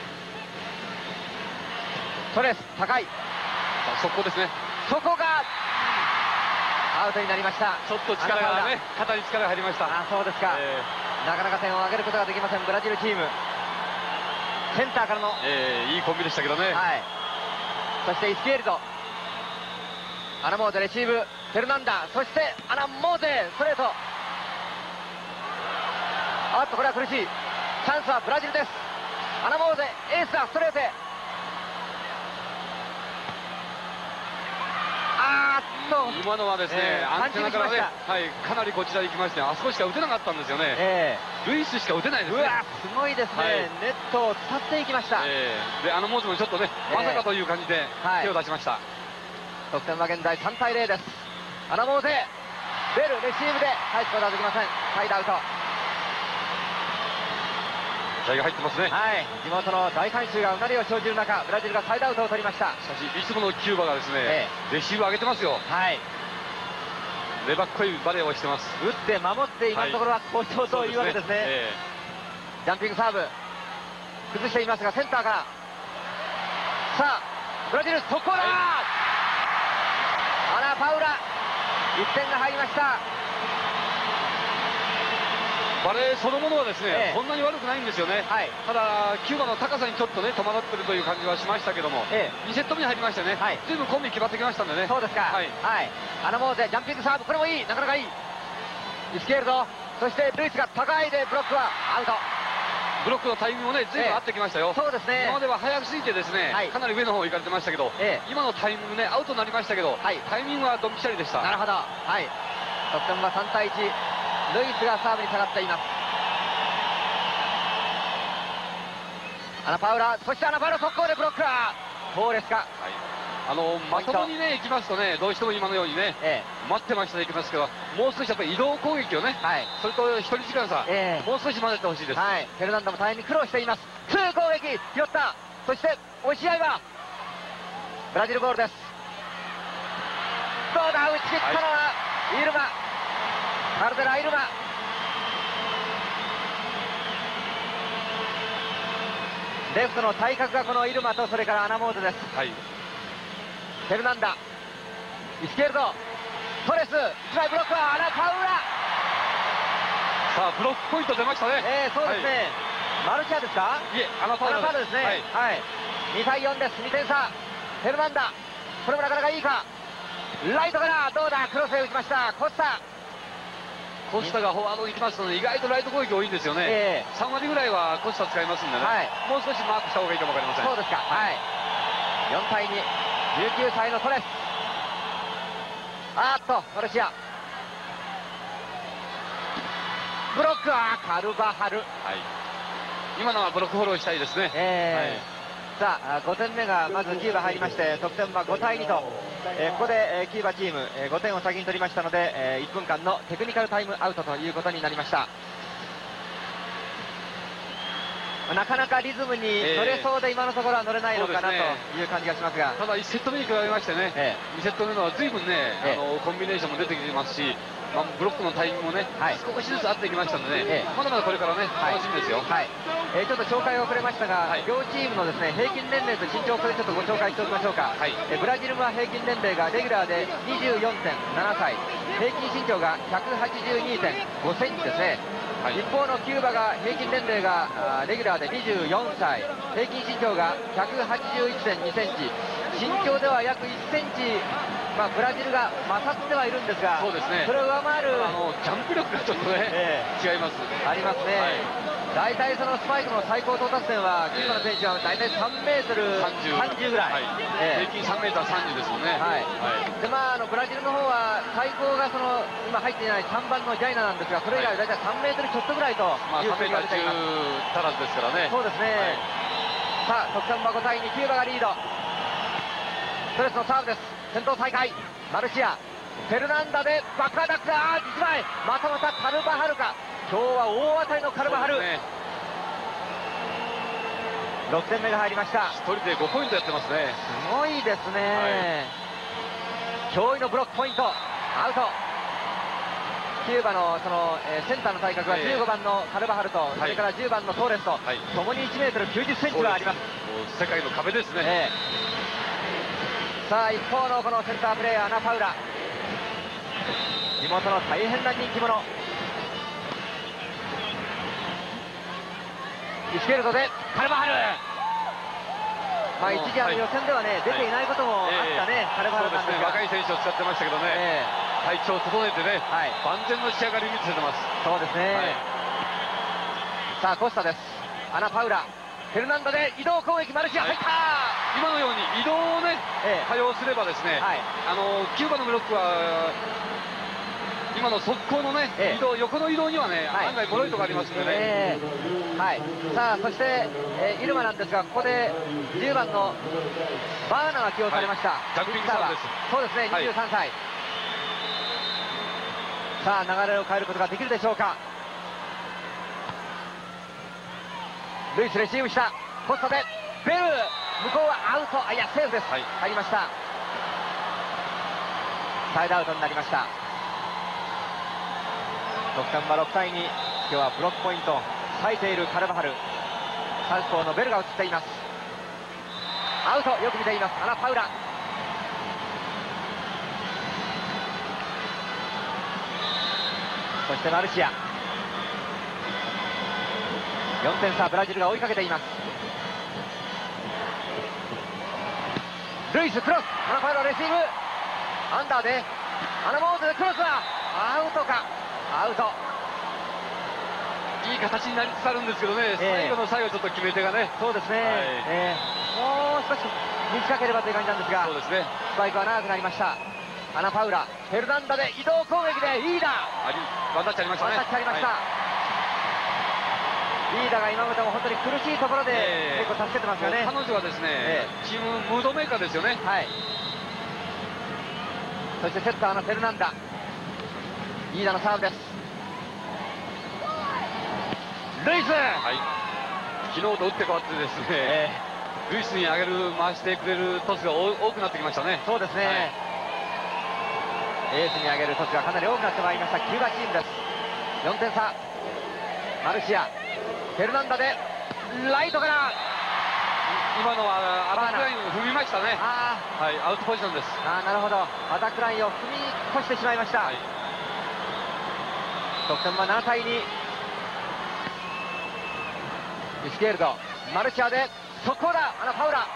ー、トレス高い、 速攻ですね。 そこがアウトになりました。 ちょっと力がね、肩に力が入りました。 あ、そうですか、えー、なかなか点を上げることができません、ブラジルチーム。センターからの、 えー、いいコンビでしたけどね、 はい、そしてイスキエルド、アナモーゼレシーブ、フェルナンダ、そしてアナモーゼストレート、あっとこれは苦しい、チャンスはブラジルです。アナモーゼエースだ、ストレートへ、あーっと今のはですね、えー、アンテナからね、はい、かなりこちらに行きまして、あそこしか打てなかったんですよね、えー、ルイスしか打てないですね。 うわ、すごいですね、はい、ネットを伝っていきました、 えー、でアナモーゼもちょっとね、えー、まさかという感じで手を出しました、はい、 得点は現在さんたいゼロです。アナモーゼベルレシーブで入すことはできません。サイドアウト、 気合が入ってますね。 はい、地元の大観衆がうなりを生じる中、ブラジルがサイドアウトを取りました。 しかしいつものキューバがですね、ええ、レシーブ上げてますよ。はい、粘っこいバレーをしてます。 打って守って今のところは好調というわけですね。えー、ジャンピングサーブ崩していますが、センターからさあブラジル速攻だ、はい、アナパウラいってんが入りました。 バレーそのものはですね、ええ、そんなに悪くないんですよね、はい、ただキューバの高さにちょっとね戸惑ってるという感じはしましたけども、ええ、にセット目に入りましてね、はい、随分コンビ決まってきましたんでね。 そうですか、はい、はい、アナモーゼジャンピングサーブ、これもいい、なかなかいい、イスケールド、そしてルイスが高いでブロックはアウト。 ブロックのタイミングもね随分合ってきましたよ、ええ、 そうですね、 今までは早すぎてですね、はい、かなり上の方行かれてましたけど、ええ、今のタイミングねアウトになりましたけど、はい、タイミングはドンピシャリでした。 なるほど、はい、得点はさんたいいち、ルイスがサーブに下がっています。アナパウラ、そしてアナパウラ速攻でブロックはトーレスか、はい、 あのまともにね行きますとね、どうしても今のようにね、ええ、待ってましたで行きますけど、もう少しやっぱり移動攻撃をね、はい、それと一人時間差、ええ、もう少し混ぜてほしいです。 はい、フェルナンダも大変に苦労しています。ツー攻撃拾った、そして押し合いはブラジルボールです。どうだ、打ち切ったのは、はい、イルマ、カルデライルマ、レフトの対角がこのイルマと、それからアナモーゼです。はい、フェルナンダ、イスケルド、トレス、一枚ブロックはアナパウラ。 さあブロックポイント出ましたね。 えー、そうですね、はい、マルチャですか。 いえ、アナパウラです。 アナパウラですね、はい、はい、にたいよんです、にてん差。フェルナンダ、これもなかなかいいか、ライトからどうだ、クロスへ打ちました。コスタ、 コスタがフォワードに行きますとね、意外とライト攻撃多いんですよね、えー、さんわりぐらいはコスタ使いますんでね、はい、もう少しマークした方がいいかもわかりません。 そうですか、はい、よんたいに、じゅうきゅうさいのトレス、あーっとマルシア、ブロックはカルバハル、はい、 今のはブロックフォローしたいですね。えー、はい、 さあごてんめがまずキューバ入りまして、得点はごたいにと、えー、ここで、えー、キューバチーム、えー、ごてんを先に取りましたので、えー、いっぷんかんのテクニカルタイムアウトということになりました。なかなかリズムに乗れそうで今のところは乗れないのかなという感じがしますが、 ただいちセット目に比べましてね、ええ、にセット目のは随分ね、ええ、あのコンビネーションも出てきてますし、まあ、ブロックのタイミングもね、はい、少しずつ合ってきましたので、ね、ええ、まだまだこれからね、楽しみですよ。はい、 えー、ちょっと紹介が遅れましたが、はい、両チームのですね平均年齢と身長をこれちょっとご紹介しておきましょうか。はい、えー、ブラジルは平均年齢がレギュラーで にじゅうよんてんななさい、平均身長が ひゃくはちじゅうにてんごセンチですね。はい、一方のキューバが平均年齢がレギュラーでにじゅうよんさい、平均身長が ひゃくはちじゅういってんにセンチ、身長では約いっセンチ、まあ、ブラジルが勝ってはいるんですが、そうですね、それを上回るあのジャンプ力がちょっとね、えー、違います。 ありますね。はい、大体そのスパイクの最高到達点は、キューバの選手は大体さんメートルさんじゅうぐらい、はい、 えー、平均さんメートルさんじゅうですもんね。はい、 はい、でまあ、あのブラジルの方は最高がその今入っていないさんばんのジャイナなんですが、それ以外は大体さんメートルちょっとぐらいという数字が出ています。 まあ、さんメートルじゅう足らずですからね。 そうですね。はい、さあ得点はごたいに、キューバがリード。ストレスのサーブです。先頭再開、マルシア、フェルナンダでバックアタック、あーいちまい、またまたカルバハルか、今日は大当たりのカルバハル、ね、ろくてんめが入りました。 ひとりでごポイントやってますね。 すごいですね、はい、驚異のブロックポイント、アウト。キューバのその、えー、センターの体格はじゅうごばんのカルバハルと、はい、それからじゅうばんのトーレスと、はい、ともにいちメートルきゅうじゅっセンチはあります。 世界の壁ですね。えー、さあ一方のこのセンタープレーヤーアナ・パウラ、地元の大変な人気者、イスケルドでカルバハル、まあ、一時あの予選ではね、はい、出ていないこともあったね、はい、カルバハルなんですが、 若い選手を使ってましたけどね、えー、体調を整えてね、はい、万全の仕上がり見せてます。 そうですね、はい、さあコスタです。アナ・パウラ、フェルナンダで移動攻撃、マルシア入った、はい、 今のように移動をね、ええ、多用すればですね、はい、あのキューバのブロックは今の速攻のね、ええ、移動、横の移動にはね、はい、案外脆いところありますんでね、えーはい、さあそして、えー、イルマなんですが、ここでじゅうばんのバーナーが起用されました。はい、 ジャンピングサーブです。 そうですね、にじゅうさんさい、はい、さあ流れを変えることができるでしょうか。ルイスレシーブした、コスタでベル、向こうはアウト、あいやセーフです、はい、入りました。サイドアウトになりました。得点はろくたいに、今日はブロックポイント冴えているカルバハル、サウスポーのベルが映っています。アウト、よく見ていますアナ・パウラ。そしてマルシア、よんてん差、ブラジルが追いかけています。ルイスクロス、アナ・パウラレシーブ、アンダーでアナ・モーズでクロスはアウトか、アウト。 いい形になりつつあるんですけどね、最後の最後ちょっと決め手がね、 そうですね、はい、えー、もう少し短ければという感じなんですが、そうですね、スパイクは長くなりました。アナ・パウラ、フェルナンダで移動攻撃でリーダー、 ワンタッチありましたね、 ワンタッチありました、はい、リーダーが今までも本当に苦しいところで結構助けてますよね。 彼女はですね、えー、チームムードメーカーですよね。はい、 そしてセッターのフェルナンダ、リーダーのサーブです。ルイス、はい、 昨日と打って変わってですね、えー、ルイスに上げる、回してくれるトスが多くなってきましたね。 そうですね、はい、エースに上げるトスがかなり多くなってまいりましたキューバチームです。よんてん差、マルシア、フェルナンダでライトから、 今のはアタックラインを踏みましたね。あ、はい、アウトポジションです。 あ、なるほど、アタックラインを踏み越してしまいました。はい、得点はななたいに。イスケールド、マルシアで速攻だ、アナ・パウラ。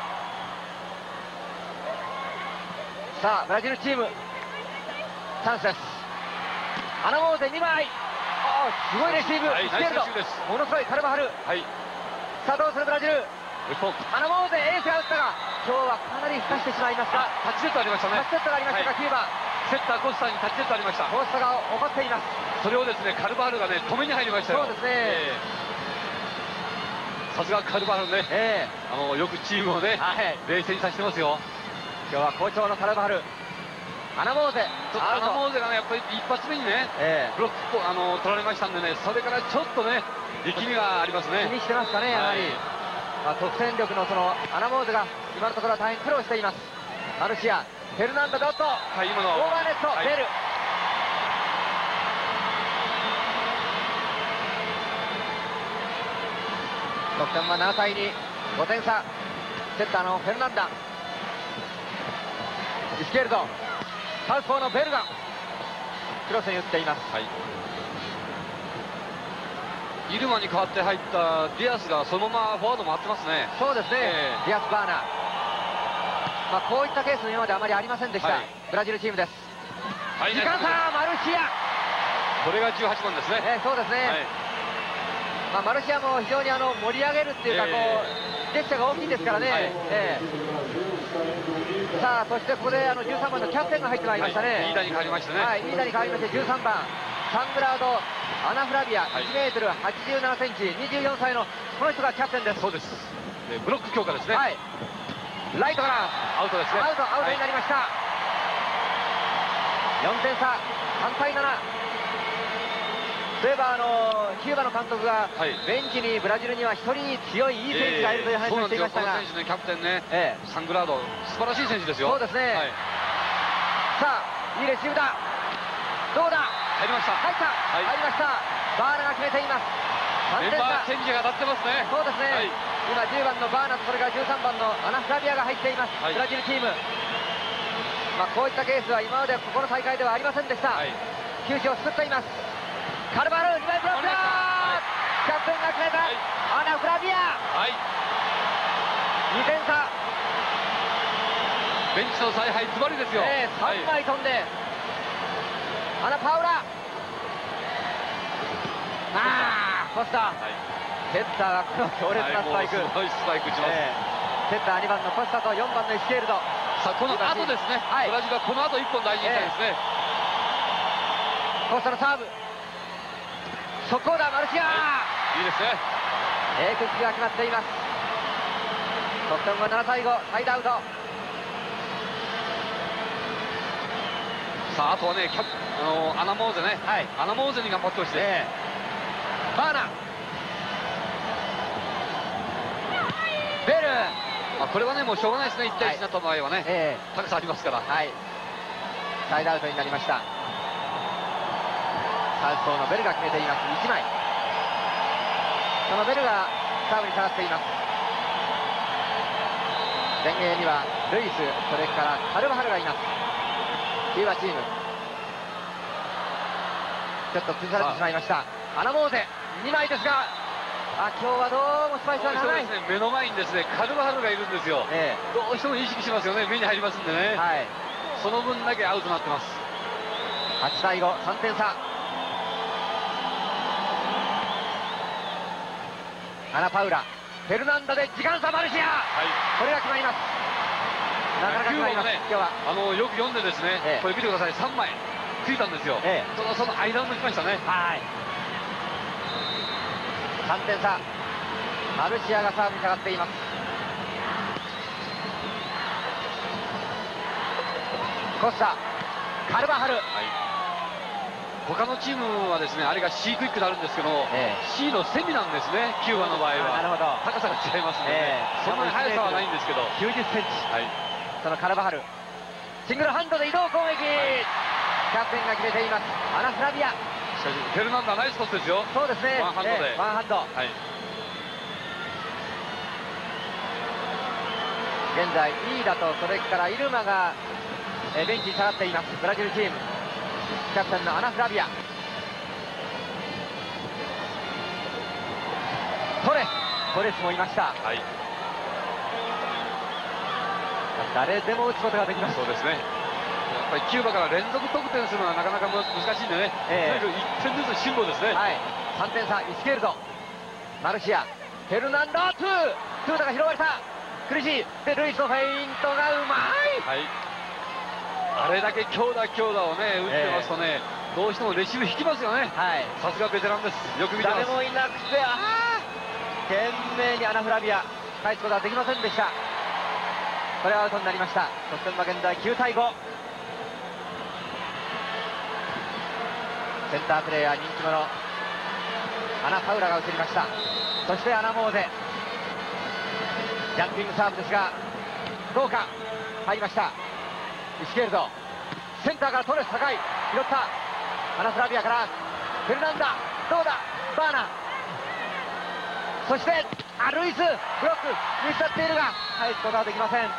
さあブラジルチームチャンスです。アナ・モーゼにまい、ああすごいレシーブ、はい、イスケールド、ものすごいカルバハル、はい、さあどうするブラジル、アナ・モーゼエースが打ったが今日はかなりふかしてしまいました。 タッチセットありましたね。 タッチセットがありましたが、はい、キューバセッターコスタにタッチセットありました。 コスタが怒っています。 それをですねカルバハルがね止めに入りましたよ。 そうですね、えー、 さすがカルバハルね、えー、あのよくチームをね、はい、冷静にさせてますよ。 今日は好調のカルバハル。アナモーゼ、 アナモーゼがね、やっぱり一発目にね、えー、ブロックあの取られましたんでね、それからちょっとね、力みがありますね。 気にしてますかね、やはり。はい、まあ、得点力のそのアナモーゼが今のところは大変苦労しています。マルシア、フェルナンド・ドット、はい、今のオーバーネット、はい、ベル。得点はななたいに、ごてん差。セッターのフェルナンダ。イスケルド、サウスポーのベルがクロスに打っています。はい、 イルマに代わって入ったディアスがそのままフォワード回ってますね。 そうですね、えー、ディアス・バーナー、まあ、こういったケースの今まであまりありませんでした、はい、ブラジルチームです。はい、時間差、マルシア、 これがじゅうはちばんですね。 えー、そうですね、はい、まあ、マルシアも非常にあの盛り上げるっていうか、こうジェスチャーが大きいですからね。はい、えー、さあ、そしてここであのじゅうさんばんのキャプテンが入ってまいりましたね。 はい、リーダーに変わりましたね。 はい、リーダーに変わりましてじゅうさんばんサングラード・アナフラビア、いちメートルはちじゅうななセンチ、にじゅうよんさいのこの人がキャプテンです。 そうです。でブロック強化ですね。はい、 ライトからアウトですね。 アウト、アウトになりました。はい、よんてん差、さんたいなな。そういえばあのキューバの監督が、はい、ベンチにブラジルにはひとり強いいい選手がいるという話をしていましたが、 えー、そうなんですよ、この選手ね、キャプテンね、えー、サングラード、素晴らしい選手ですよ。 そうですね。はい、さあ、いいレシーブだ。どうだ。 入りました。 入った。はい、入りました。バーナが決めています。 メンバーチェンジが当たってますね。 そうですね。はい、今じゅうばんのバーナとそれからじゅうさんばんのアナフラビアが入っています。はい、ブラジルチーム。まあこういったケースは今までここの大会ではありませんでした。はい、窮地を救っています。カルバル、にばいブロックだ。キャプテンが決めた。はい、アナフラビア。はい、にてん差。 ベンチの采配ズバリですよ。 えー、さんまい飛んで、アナパウラ。あー、コスタ、はい、セッターがこの強烈なスパイク、はい、 すごいスパイク打ちます。えー、セッターにばんのコスタとよんばんのイスケールド。 さあこの後ですね、はい、ブラジルはこの後いっぽん大事にしたいですね。 えー、コスタのサーブ、速攻だ、マルシア、はい、いいですね。 えー、クッキが決まっています。得点はななたいご、サイドアウト。 さああとはね、キャプあのアナモーゼね、はい、アナモーゼに頑張ってほしいです。えー、バーナベル、 まあ、これはねもうしょうがないですね。いちたいいちになった場合はね、えー、高さありますから。 はい、サイドアウトになりました。サウスポーのベルが決めています。いちまい、そのベルがサーブに下がっています。前衛にはルイス、それからカルバハルがいます。キューバチームちょっと崩されてしまいました。アナモーゼにまいですが、あ、今日はどうもスパイスが長い。 ですね、目の前にですねカルバハルがいるんですよ。ええ、どうしても意識しますよね。目に入りますんでね。はい、その分だけアウトになってます。 はちたいご、さんてん差。アナパウラ、フェルナンダで時間差、マルシア、はい、これが決まります。なかなか決まります。ね、今日はあのよく読んでですね、ええ、これ見てください、さんまいついたんですよ。ええ、そのその間を抜きましたね。はい、 さんてん差、マルシアがサーブに下がっています。コスタ、カルバハル、はい、 他のチームはですねあれが C クイックになるんですけど、ええ、C のセミなんですね、キューバの場合は。なるほど、高さが違いますので、ね、ええ、そんなに速さはないんですけど、 きゅうじゅっセンチ、はい、そのカルバハル、シングルハンドで移動攻撃、はい、キャプテンが決めています。アナフラビア、しかしフェルナンダナイストスですよ。 そうですね、ワンハンドで、ええ、ワンハンド、はい、現在イーダとそれからイルマがえベンチに下がっています。ブラジルチーム、キャプテンのアナフラビア、トレトレスもいました。はい、誰でも打つことができます。 そうですね、やっぱりキューバから連続得点するのはなかなか難しいんでね、えー、いってんずつ辛抱ですね。はい、 さんてん差、イスケルド、マルシア、フェルナンド、ツーツータが拾われた、苦しいでルイスのフェイントがうまい。はい、 あれだけ強打強打をね打ってますとね、えー、どうしてもレシーブ引きますよね。はい、さすがベテランです。よく見てます。 誰もいなくて、ああ懸命にアナ・フラビア返すことはできませんでした。これはアウトになりました。得点は現在きゅうたいご。センタープレーヤー人気者アナ・パウラが映りました。そしてアナ・モーゼ、ジャンピングサーブですがどうか。入りました。イスケルド、センターからトレス高い、拾ったアナ・フラビアからフェルナンダ、どうだ、バーナ、そしてアルイス、ブロック見つかっているが返すことはできません。はい、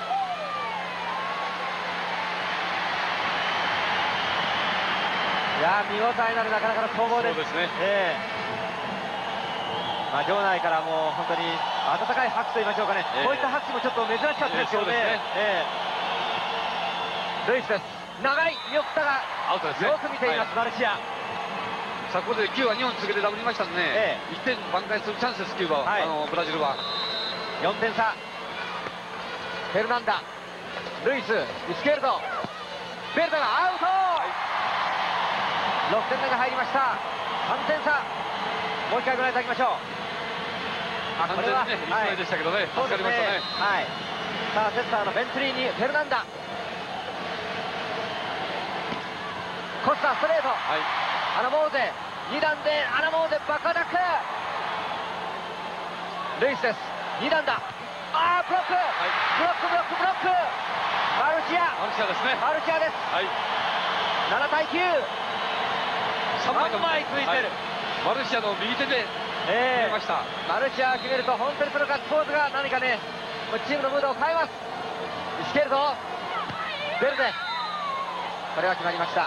いや見応えなるなかなかの攻防です。そうですね、えーまあ、場内からもう本当に温かい拍手と言いましょうかね、えー、こういった拍手もちょっと珍しかったですよね。えー、ルイスです。長い見送ったがアウトですね。よく見ています、はい、マルシア。 さあここできゅうはにほん続けてダブりましたんでね、ええ、いってん挽回するチャンスです、きゅうは、はい、あのブラジルは。 よんてん差。フェルナンダ、ルイス、イスケルド、ベルトがアウト、はい、ろくてんめが入りました。さんてん差。もう一回ご覧いただきましょう。 あ、これは、ね、いつもでしたけどね、助かりましたね。 はい、さあセッターのベンツリーにフェルナンダ、コスタストレート、はい、アナ・モーゼ、に段でアナ・モーゼバックアタック、ルイスです。に段だ、あーブロック、はい、ブロックブロックブロック、マルシア、 マルシアですね、 マルシアです。はい、ななたいきゅう、さんまいついてる、 はい、マルシアの右手で決めました。 マルシアが決めると本当にそのガッツポーズが何かね、チームのムードを変えます。イスケルド、ベルデ、これは決まりました。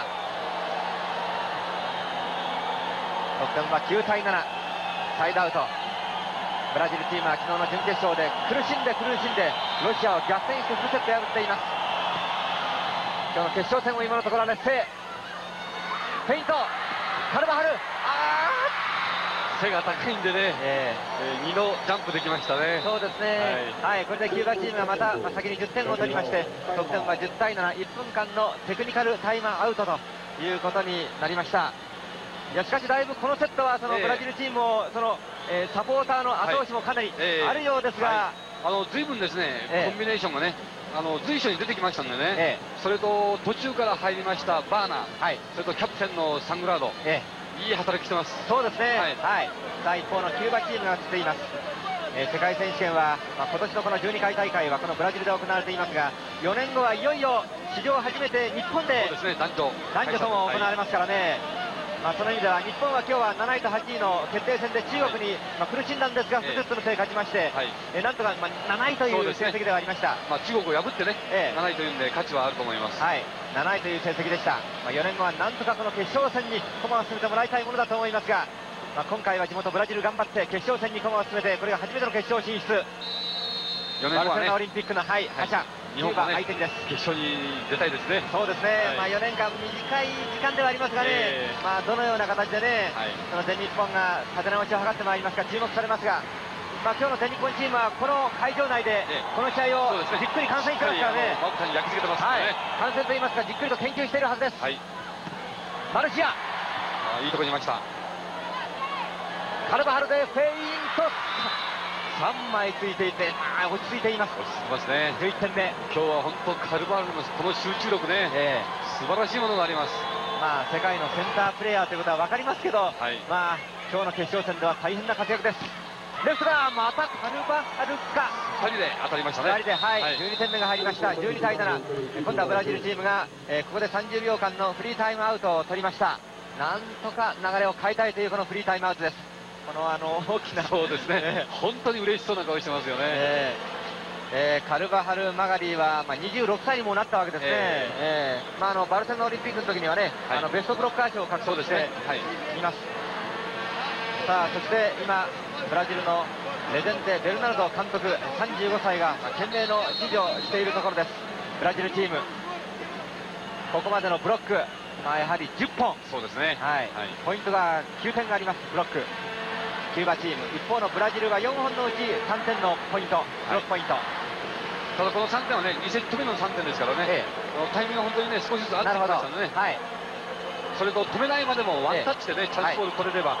得点はきゅうたいなな、サイドアウト。ブラジルチームは昨日の準決勝で苦しんで苦しんでロシアを逆転してフルセット破っています。今日の決勝戦を今のところは劣勢。フェイント、カルバハル、あー背が高いんでね、えー、にどジャンプできましたね。 そうですね、はい、はい、これでキューバチームがまた、まあ、先にじゅってんを取りまして、得点はじゅうたいなな、いっぷんかんのテクニカルタイムアウトということになりました。いやしかしだいぶこのセットはそのブラジルチームをその、えー、サポーターの後押しもかなりあるようですが、はい、 あの随分ですね、えー、コンビネーションがね、あの随所に出てきましたんでね、えー、それと途中から入りましたバーナー、はい、それとキャプテンのサングラード、えー、いい働きしてます。 そうですね、はい、はい、さあ一方のキューバチームが映っています。えー、世界選手権は、まあ、今年のこのじゅうにかい大会はこのブラジルで行われていますが、よねんごはいよいよ史上初めて日本で、 そうですね、男女男女とも行われますからね、はい、まあその意味では日本は今日はなないとはちいの決定戦で中国に、まあ、苦しんだんですが、にセットのせい勝ちまして、はい、えー、なんとか、まあ、なないという成績ではありました。 まあ、中国を破ってね、えー、なないというんで価値はあると思います。 はい、なないという成績でした。まあ、よねんごはなんとかこの決勝戦に駒を進めてもらいたいものだと思いますが、まあ、今回は地元ブラジル頑張って決勝戦に駒を進めて、これが初めての決勝進出。よねんごはね、バルセロナオリンピックの、はい、覇者、日本が相手にです。 決勝に出たいですね。 そうですね、はい、まあよねんかん短い時間ではありますがね、えー、まあどのような形でね、はい、その全日本が立て直しを図ってまいりますか注目されますが、まあ今日の全日本チームはこの会場内でこの試合をじっくり観戦してますからね。 マブさんに焼き付けてますからね。はい、 観戦といいますかじっくりと研究しているはずです。はい、マルシア、 あ、いいところにいました。 カルバハルでフェイント、さんまいついていて、まあ、落ち着いています。 落ち着いてますね。 じゅういってんめ。 今日は本当カルバハルのこの集中力ね、えー、素晴らしいものがあります。 まあ世界のセンタープレーヤーということは分かりますけど、はい、まあ今日の決勝戦では大変な活躍です。レフトがまたカルバハルか。 ふたりで当たりましたね。 ふたりで、はい、はい、じゅうにてんめが入りました。じゅうにたいなな。今度はブラジルチームが、えー、ここでさんじゅうびょうかんのフリータイムアウトを取りました。なんとか流れを変えたいというこのフリータイムアウトです。このあの大きな、 そうですね、本当に嬉しそうな顔してますよね。えーえー、カルバハル・マガリーは、まあ、にじゅうろくさいにもなったわけですね。えーえーまあ、あのバルセロナオリンピックの時にはね、はい、あのベストブロッカー賞を獲得しています。さあそして今ブラジルのレジェンデ・ベルナルド監督さんじゅうごさいが、まあ、懸命の指示をしているところです。ブラジルチームここまでのブロック、まあ、やはりじゅっぽん。 そうですね、 はい、はい、ポイントがきゅうてんがあります。ブロックキューバチーム、一方のブラジルはよんほんのうちさんてんのポイント、ブロックポイント、はい、 ただこのさんてんはねにセットめのさんてんですからね、ええ、タイミングが本当にね少しずつ合ってきましたね。はい、それと止めないまでもワンタッチでね、ええ、チャンスボール取れれば、は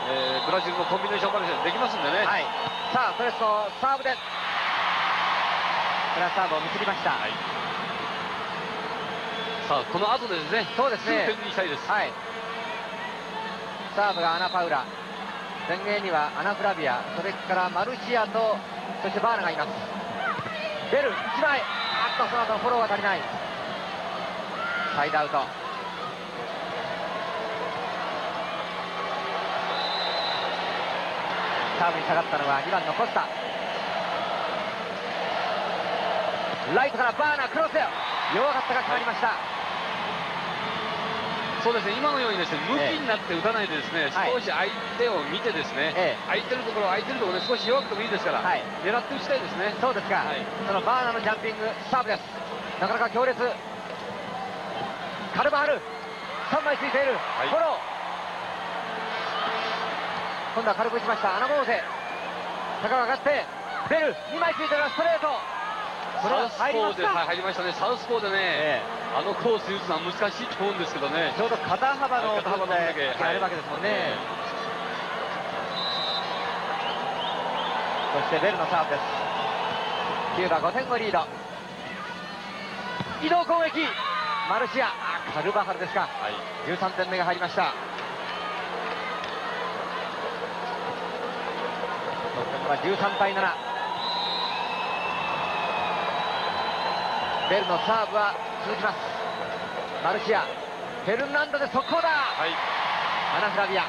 えー、ブラジルのコンビネーションバレーできますんでね。 はい、さあトレスのサーブでこれはサーブを見切りました。はい、 さあこの後でですね、 そうですね、 すぐ点にしたいです。 はい、サーブがアナ・パウラ、前衛にはアナ・フラビア、それからマルシアとそしてバーナがいます。ベルいちまい、あっとその後のフォローが足りない。サイドアウト。サーブに下がったのはにばんのコスタ。ライトからバーナークロス、弱かったが決まりました。 そうですね、今のようにですね、向きになって打たないでですね、 はい、 少し相手を見てですね、ええ、空いてるところ、空いてるところね、少し弱くてもいいですから、はい、狙って打ちたいですね。 そうですか、はい、そのバーナーのジャンピングサーブです。なかなか強烈。カルバハルさんまいついている、はい、フォロー。今度は軽く打ちましたアナ・モーゼ。高が上がってベルにまいついてるストレート。 サウスポーで入りましたね。サウスポーでね、ええ、あのコース打つのは難しいと思うんですけどね。 ちょうど肩幅の肩幅でやるわけですもんね、はい、そしてベルのサーブです。キューバごてんをリード。移動攻撃マルシア、カルバハルですか、はい、じゅうさんてんめが入りました。得点はじゅうさんたいなな。ベルのサーブは続きます。マルシア、フェルナンドで速攻だ、はい、アナ・フラビア。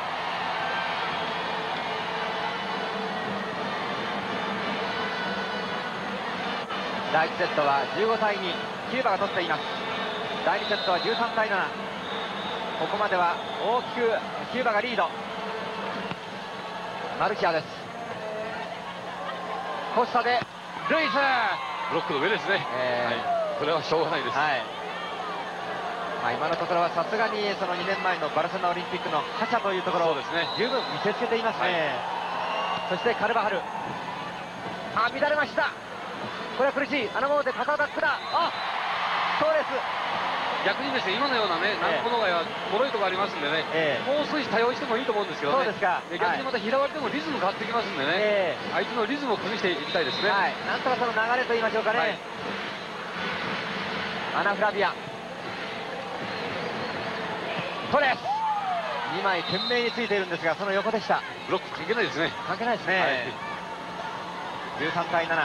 だいいちセットはじゅうごたいに、キューバが取っています。だいにセットはじゅうさんたいなな。ここまでは大きくキューバがリード。マルシアです。コスタでルイス、 ブロックの上ですね、えーはい、これはしょうがないです、はい、 まあ、今のところはさすがにそのにねんまえのバルセロナオリンピックの覇者というところを十分見せつけていますね、はい、そしてカルバハル、あ、乱れました。これは苦しい。アナ・モーゼ肩アタックだ。あ、トーレス。 逆にですね、今のようなね、南小野貝は脆いところありますんでね、えー、もう少し多用してもいいと思うんですけどね。そうですか。逆にまた拾われてもリズム変わってきますんでね、えー、相手のリズムを崩していきたいですね。はい、 なんとかその流れと言いましょうかね。はい、アナ・フラビア、トレス、にまい懸命についているんですが、その横でした。 ブロック関係ないですね。 関係ないですね。はい、じゅうさんたいなな。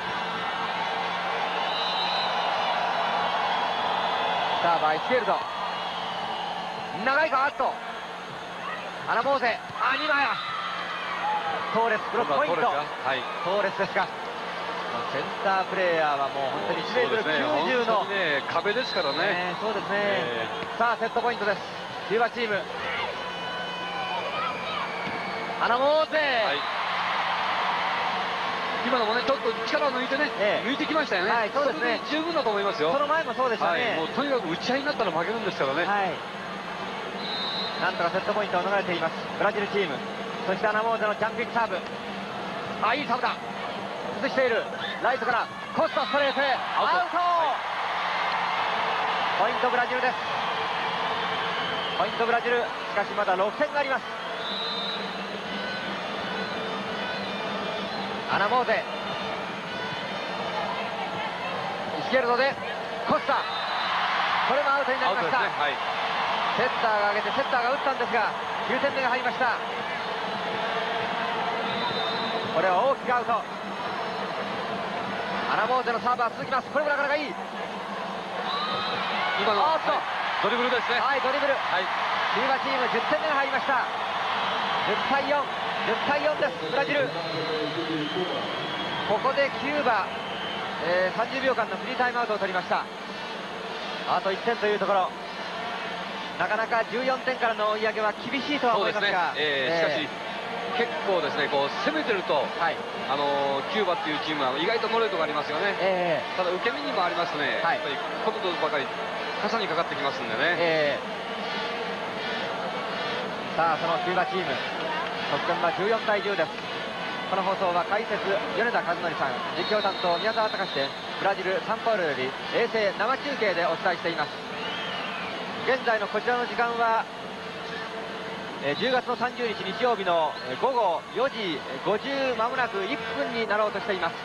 サーバーイスケールド、長いか、あっとアナ・モーゼ、あ、にまい、トーレスブロックポイント。はい、トーレスですか。センタープレーヤーはもう本当にいちメートルきゅうじゅうの、 ね、壁ですからね、 ね、そうですね、えー、さあセットポイントです。キューバチーム、アナ・モーゼ、はい、 今のもね、ちょっと力を抜いてね、ええ、抜いてきましたよね。はい、そうですね。十分だと思いますよ。 その前もそうでしたね。はい、 もうとにかく打ち合いになったら負けるんですからね。はい。 なんとかセットポイントを逃れています、ブラジルチーム。そしてアナ・モーゼのジャンピングサーブ。あ、いいサーブだ。崩している。ライトからコスタストレートへアウト。はい、ポイントブラジルです。ポイントブラジル。しかしまだろくてんがあります。アナ・モーゼ、イスケルドでコスタ、これもアウトになりました、ね、はい、セッターが上げてセッターが打ったんですがきゅうてんめが入りました。これは大きくアウト。アナ・モーゼのサーブは続きます。これもなかなかいい。 今の、はい、ドリブルですね。 はい、ドリブル、はい、キューバチームじゅってんめが入りました。じゅったいよん、じゅったいよんです、ブラジル。ここでキューバ、えー、さんじゅうびょうかんのフリータイムアウトを取りました。あといってんというところ。なかなかじゅうよんてんからの追い上げは厳しいとは思いますが、 ね、えー、しかし結構ですね、こう攻めてると、はい、あのー、キューバっていうチームは意外と脆いところありますよね、えー、ただ受け身にもありますとね、はい、やっぱりことばかり傘にかかってきますんでね、えー、さあそのキューバチーム得点はじゅうよんたいじゅうです。この放送は解説米田和則さん、実況担当宮沢隆でブラジル・サンパウロより衛星生中継でお伝えしています。現在のこちらの時間はえー、じゅうがつのさんじゅうにち日曜日のごごよじごじゅうまもなくいっぷんになろうとしています。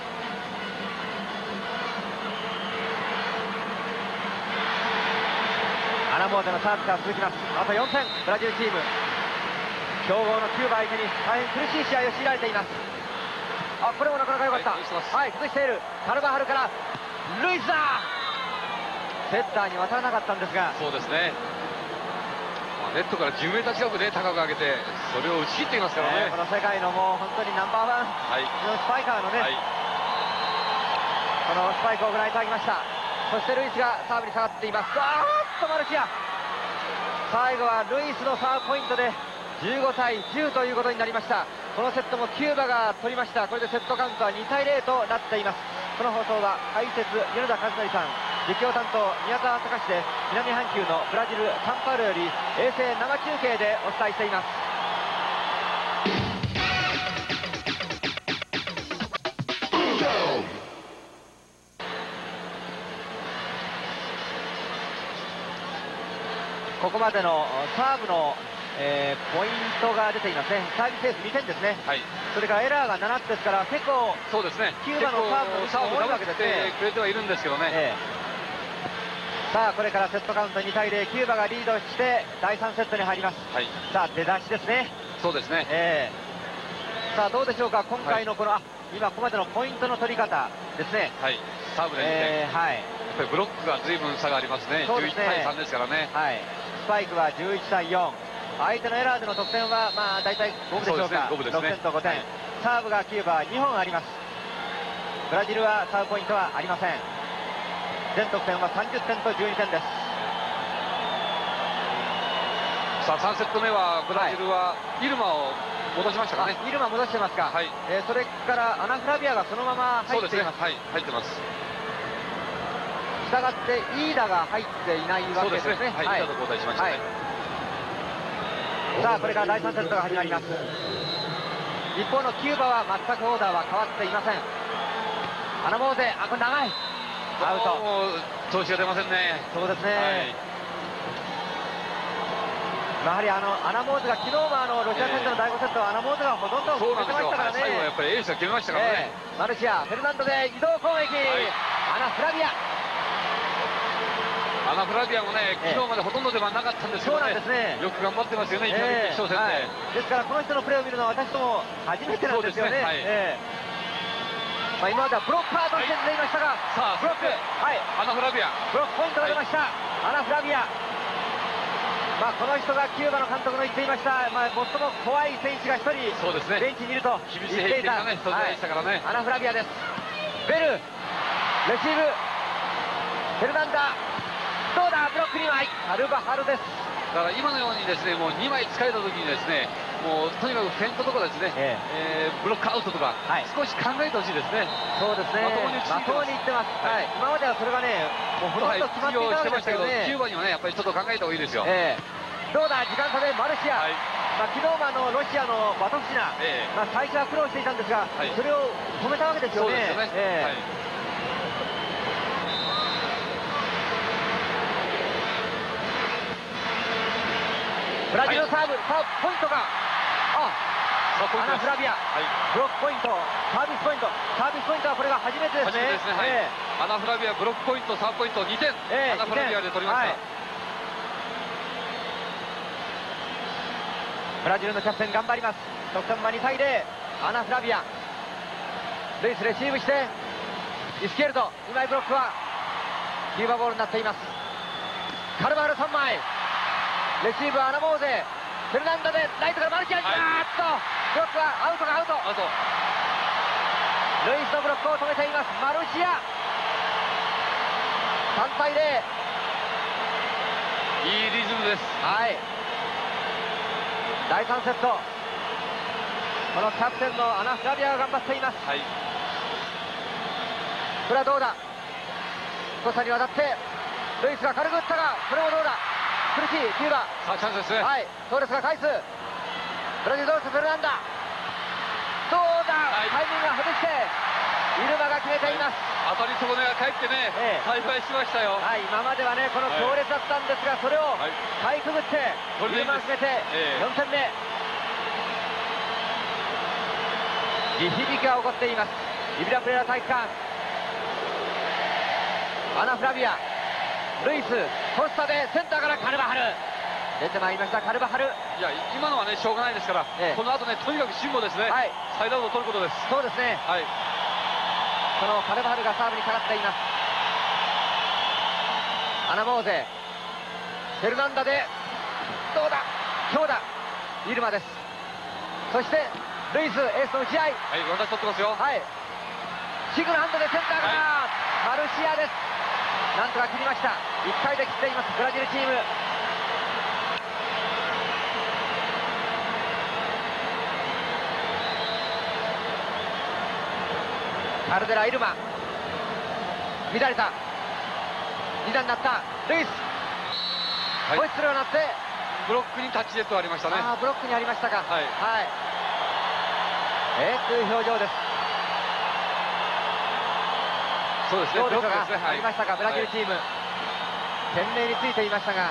アナモーゼのサービスが続きます。あとよんてん、ブラジルチーム強豪のキューバ相手に大変苦しい試合を強いられています。あ、これもなかなか良かった。はい、崩しているカルバハルからルイスだ。セッターに渡らなかったんですが、 そうですね、ネットからじゅうメーター近くね高く上げてそれを打ち切っていますからね、 えー、この世界のもう本当にナンバーワンのスパイカーのね、はい、このスパイクをご覧いただきました。そしてルイスがサーブに下がっています。あーっとマルシア、最後はルイスのサーブポイントでじゅうごたいじゅうということになりました。このセットもキューバが取りました。これでセットカウントはにたいゼロとなっています。この放送は解説米田和則さん、実況担当宮沢隆で南半球のブラジルサンパウロより衛星生中継でお伝えしています。ここまでのサーブの、えー、ポイントが出ていますね。サービスエースにてんですね、はい、それからエラーがななつですから結構そうですね、 キューバのサーブのサーブを多くてくれてはいるんですけどね、えー、さあこれからセットカウントにたいゼロ、キューバがリードしてだいさんセットに入ります、はい、さあ出だしですね。 そうですね、 えー、さあどうでしょうか今回のこの、はい、あ今ここまでのポイントの取り方ですね。 はい、サーブでにてん、 えー、はい、 やっぱりブロックが随分差がありますね。 そうですね、 じゅういちたいさんですからね、 はい、スパイクはじゅういちたいよん、相手のエラーでの得点はまあ大体ごぶでしょうか。 ね、ごぶですね、 ろくてんとごてん、はい、サーブがキューバはにほんあります。ブラジルはサーブポイントはありません。全得点はさんじゅってんとじゅうにてんです。 さあさんセット目はブラジルはイルマを戻しましたかね。 イルマ戻してますか、はい、えー、それからアナフラビアがそのまま入っています。 そうですね、はい、入ってます。 したがってイーダが入っていないわけですね。そうですね、 はい、イーダと交代しましたね、はい、 さあこれからだいさんセットが始まります。一方のキューバは全くオーダーは変わっていません。アナモーゼ、あ、これ長いアウト、 調子が出ませんね。 そうですね、はい、やはりあのアナモーズが昨日もあのロシア戦でのだいごセットはアナモーズがほとんど決めてましたからね。 最後はやっぱりエースが決めましたからね、 えー、マルシア、フェルナンドで移動攻撃、はい、アナフラビアアナフラビアもね、昨日までほとんど出番なかったんですけどね、そうなんですね、よく頑張ってますよね、いきなり決勝戦で、はい、 ですからこの人のプレーを見るのは私とも初めてなんですよね。まあ今まではブロッカーとして出ていましたが、はい、さあブロック、はい、 アナフラビアブロックポイントが出ました、はい、アナフラビア、まあこの人がキューバの監督の言っていました、まあ、最も怖い選手がひとり、そうですね、ベンチにいると言っていた、 厳しい兵器的なね、存在でしたからね、 はい、アナフラビアです。ベルレシーブ、フェルナンダ、どうだ、ブロックにまい、カルバハルです。 だから今のようにですね、もうにまい使えた時にですね、もうとにかくフェイントとかですね、えええー、ブロックアウトとか、はい、少し考えてほしいですね。 そうですね、まともにいってます、はい、今まではそれがね、もうほとんど決まっていたんですけどね、 キューバにはね、やっぱりちょっと考えた方がいいですよ。えー、どうだ、時間差でマルシア、はい、まあ、昨日もあのロシアのバトフシナ、えーまあ、最初は苦労していたんですが、はい、それを止めたわけですよね。そうですよね、えーはい、ブラジルのサーブ、サーブポイントが、あ、アナフラビア、はい、ブロックポイント、サービスポイント、サービスポイントはこれが初めてですね。ですね、はい、えー、アナフラビアブロックポイント、サーブポイントにてん、えー、アナフラビアで取りました、はい、 ブラジルのキャプテン頑張ります。得点はにたいゼロ、アナフラビア、ルイスレシーブして、イスケルト、にまいブロックはキューバボールになっています。カルバールさんまい、レシーブはアナモーゼ、フェルナンダでライトからマルキアに、はい、あーっとブロックはアウトがアウト、アウト、ルイスのブロックを止めています。マルシア、さんたいゼロ、いいリズムです。 はい、だいさんセット、このキャプテンのアナフラビアが頑張っています。はい、これはどうだ、コサに渡ってルイスが軽く打ったが、これもどうだ、苦しいキューバ、 さあチャンスですね。 はい、トーレスが返す、ブラジルドールス、フェルナンダ、どうだ、はい、タイミングが外して、 イルマが決めています。 当たり損ねが帰ってね、大敗しましたよ。 はい、今まではね、この強烈だったんですが、それをかいくぐって、イルマが決めてよんてんめ。地響きが起こっています、イビラプレラ体育館。アナ・フラビア、ルイス、コスタでセンターからカルバハル。出てまいりましたカルバハル。 いや、今のはねしょうがないですから、ええ、この後ねとにかく辛抱ですね、はい、サイドアウトを取ることです。 そうですね、はい、このカルバハルがサーブにかかっています。アナモーゼ、フェルナンダでどうだ、強打、イルマです。そしてルイス、エースの打ち合い、 はい、私取ってますよ。 はい、シグのハンドでセンターから、はい、マルシアです。なんとか切りました。いっかいで切っていますブラジルチーム。カルデラ、イルマ、乱れた、に段になったルイス、はい、ホイッスルが鳴ってブロックにタッチネットがありましたね。 ああ、ブロックにありましたか。はい、はい、えー、という表情です。 そうですね、 どうでしょうか、 ですね、はい、 ありましたかブラジルチーム、はい、懸命についていましたが、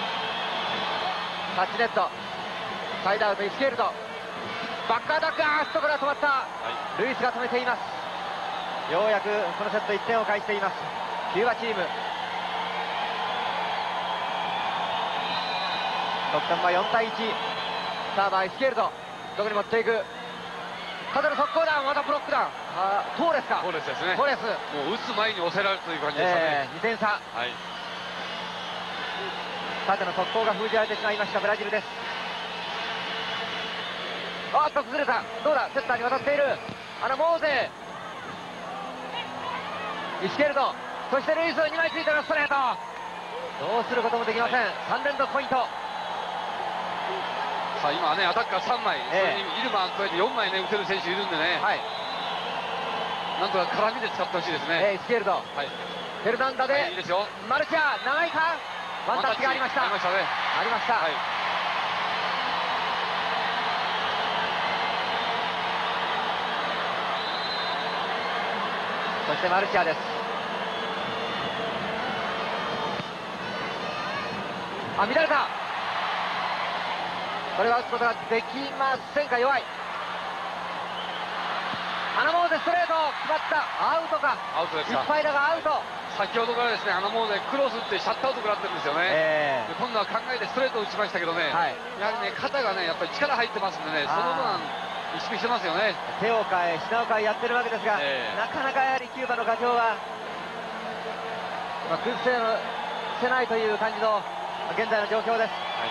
タッチネット、サイドアウト、イスケールト、バックアタック、あーっとこれは止まった、はい、ルイスが止めています。ようやくこのセットいってんを返していますキューバチーム。得点はよんたいいち。サーバーイスケールト、どこに持っていく、縦の速攻弾、またブロック弾、あートーレスか、 トーレスですね、 トーレス、 もう打つ前に押せられるという感じでしたね、 えー、にてん差、はい、縦の速攻が封じられてしまいましたブラジルです。あーっと崩れた、どうだ、セッターに渡っているアナモーゼ、イスケルト、そしてルイス、にまいついてのストレート、どうすることもできません、はい、さん連続ポイント。 さあ今はねアタッカーさんまい、えー、それにイルマン加えてよんまいね打てる選手いるんでね、はい、なんとか絡みで使ってほしいですね。 えー、イスケルト、はい、フェルナンダで、はい、いいですよ、マルチャー、長いか、ワンタッチがありました、 ありましたね、 ありました、はい、そしてマルチャーです。あ、乱れた、これは打つことができませんか、弱い。アナモーゼストレート決まった、アウトか、 アウトですか、 いっぱいだがアウト。 先ほどからですねアナモーゼクロスってシャットアウト食らってるんですよね、えー、で今度は考えてストレートを打ちましたけどね、はい、やはりね肩がねやっぱり力入ってますんでね、その分意識してますよね。 手を変え品を変えやってるわけですが、えー、なかなかやはりキューバの牙城は、まあ、崩せないという感じの現在の状況です、はい、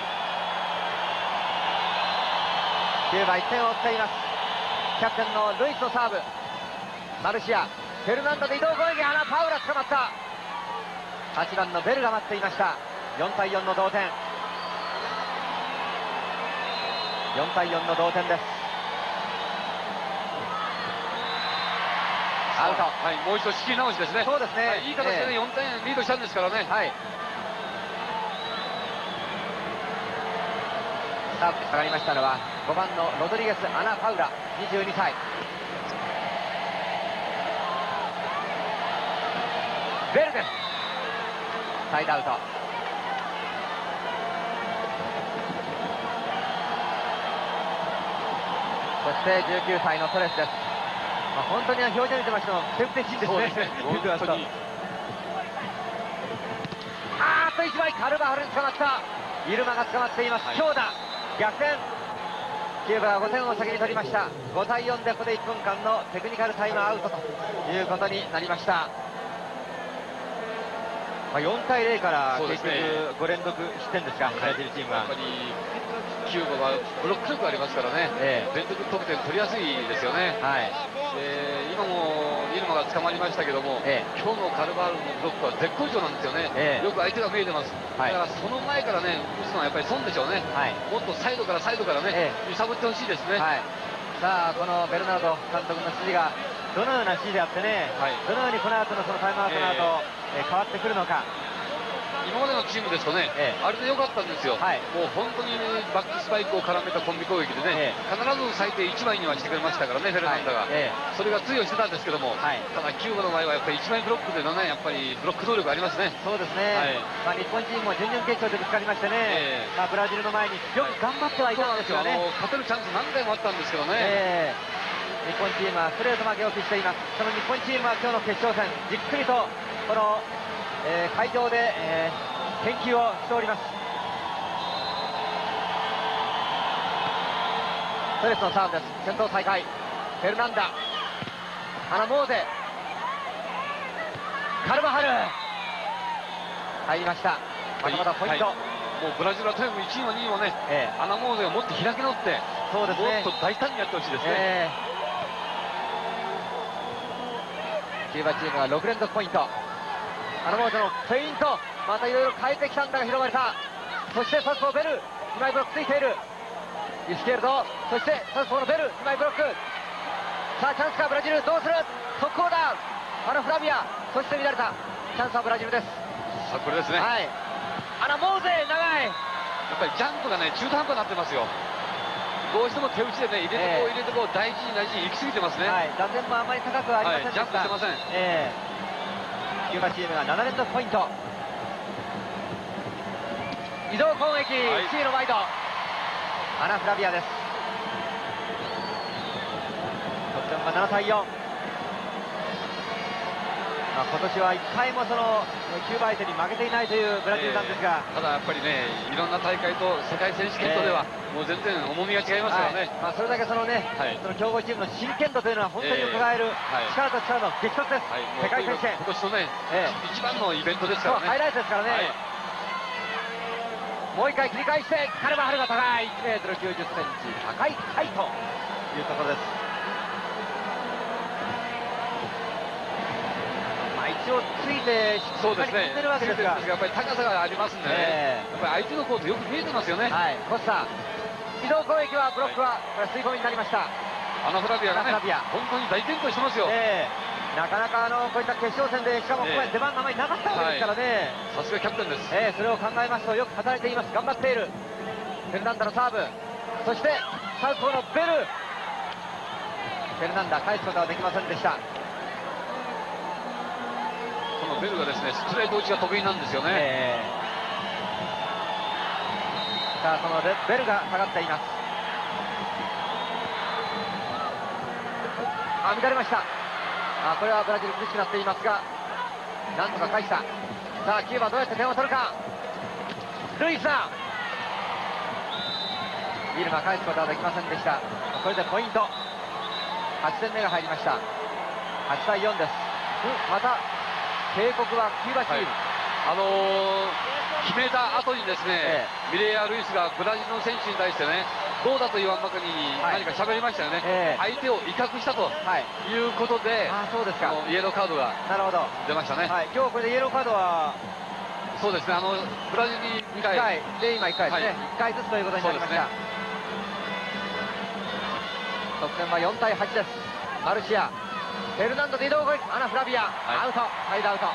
キューバいってんを追っています。キャプテンのルイスのサーブ、マルシア、フェルナンドで移動攻撃、アナ・パウラ捕まった、はちばんのベルが待っていました。よんたいよんの同点、よんたいよんの同点です。アウト、 はい、もう一度仕切り直しですね。 そうですね、はい、 いい形で、ね、よんてんリードしたんですからね。はい、 スタートに下がりましたのはごばんのロドリゲス・アナ・パウラ、にじゅうにさい。ベルです、サイドアウト。そしてじゅうきゅうさいのトレスです。まあ、本当に表情見てましてもふてぶてしいですね。そうですね、本当に。あーっといちまいカルバハルに捕まった。イルマが捕まっています、はい、強打逆転。キューバはごてんを先に取りました。ごたいよんでここでいっぷんかんのテクニカルタイムアウトということになりました。まあ、よんたいゼロから結局ご連続失点ですか、ブラジルチームは。やっぱりキューバはブロック力がありますからね、ええ、連続得点取りやすいですよね。はい、えー、今もイルマが捕まりましたけども、ええ、今日のカルバールのブロックは絶好調なんですよね、ええ、よく相手が見えてます、はい、だからその前からね打つのはやっぱり損でしょうね、はい、もっとサイドからサイドからね、ええ、揺さぶってほしいですね。はい、 さあこのベルナード監督の指示がどのような指示であってね、はい、どのようにこの後のそのタイムアウトの後、えー、変わってくるのか。 今までのチームですとね、ええ、あれで良かったんですよ、はい、もう本当に、ね、バックスパイクを絡めたコンビ攻撃でね、ええ、必ず最低いちまいにはしてくれましたからね、フェルナンダが、はい、ええ、それが通用してたんですけども、はい、ただキューバの場合はやっぱりいちまいブロックでのね、やっぱりブロック能力ありますね。 そうですね、はい、まあ、日本チームも準々決勝でぶつかりましてね、ええ、まあ、ブラジルの前によく頑張ってはいたんですよね。 勝てるチャンス何回もあったんですけどね。 ええ、日本チームはストレート負けを喫しています。その日本チームは今日の決勝戦、じっくりとこの、えー、会場で、えー、研究をしております。トレスのサーブです。先頭再開、フェルナンダ、アナモーゼ、カルバハル、入りました。またまたポイント、はい、 もうブラジルはとにかくいちいもにいもね、ええ、アナモーゼをもっと開き直って、そうですね、もっと大胆にやってほしいですね。えー、キューバチームはろく連続ポイント。アナモーゼのフェイント、またいろいろ変えてきたんだが拾われた。そしてサウスポーベル、にまいブロックついている。イスケルド、そしてサウスポーのベル、にまいブロック。さあチャンスかブラジル、どうする。速攻だ、アナフラビア、そして乱れた。チャンスはブラジルです。 さあこれですね、 はい、アナモーゼ長い。 やっぱりジャンプがね中途半端になってますよ。どうしても手打ちでね入れてこう、えー、入れてこう大事に大事に行き過ぎてますね。 はい、打点もあまり高くはありませんでした。 はい、ジャンプしてません。 えー、キューバチームがなな連続ポイント。移動攻撃、はい、C のワイド、アナフラビアです。得点はななたいよん。まあ、今年はいっかいもそのキューバ相手に負けていないというブラジルなんですが、 えー、ただやっぱりね、いろんな大会と世界選手権とでは、えー、もう全然重みが違いますよね。はい、まあ、 それだけそのね、はい、その強豪チームの真剣度というのは本当に伺える、力と力の激突です。はい、世界選手権。 今年のね、えー、一番のイベントですからね。 ハイライトですからね。はい、もう一回切り返して、カルバハルが高い、いちメートルきゅうじゅっセンチ、高い高いというところです。一応ついてしっかり飛んでるわけですが、 やっぱり高さがありますんでね、えー、やっぱり相手のコートよく見えてますよね。 はい、コスタ、移動攻撃はブロックは、これ吸い込みになりました。 アナフラビアがね、本当に大健闘してますよ。 えー、なかなかあのこういった決勝戦で、しかもここまで出番があまりなかったわけですからね。 さすがキャプテンです。 えー、それを考えますとよく働いています。頑張っているフェルナンダのサーブ、そしてサウスポーのベル、フェルナンダ返すことはできませんでした。 このベルがですね、ストレート打ちが得意なんですよね。えー、さあそのベルが下がっています。あ、乱れました。あ、これはブラジル苦しくなっていますが、なんとか返した。さあキューバどうやって点を取るか。ルイスだ。ビルマ返すことはできませんでした。これでポイントはちてんめが入りました。はちたいよんです。また警告はキューバチーム、はい、 あのー、決めた後にですね、ええ、ミレイア・ルイスがブラジルの選手に対してね、どうだと言わんばかりに何か喋りましたよね。ええ、相手を威嚇したということで、 はい、あ、そうですか、 イエローカードが出ましたね。 はい、今日これでイエローカードはそうですね、あのブラジルにいっかい、いっかいで今いっかいですね、はい、いっかいずつということになりました。得点はよんたいはちです。マルシア、フェルナンドで移動攻撃、アナフラビア、はい、アウト、サイドアウト。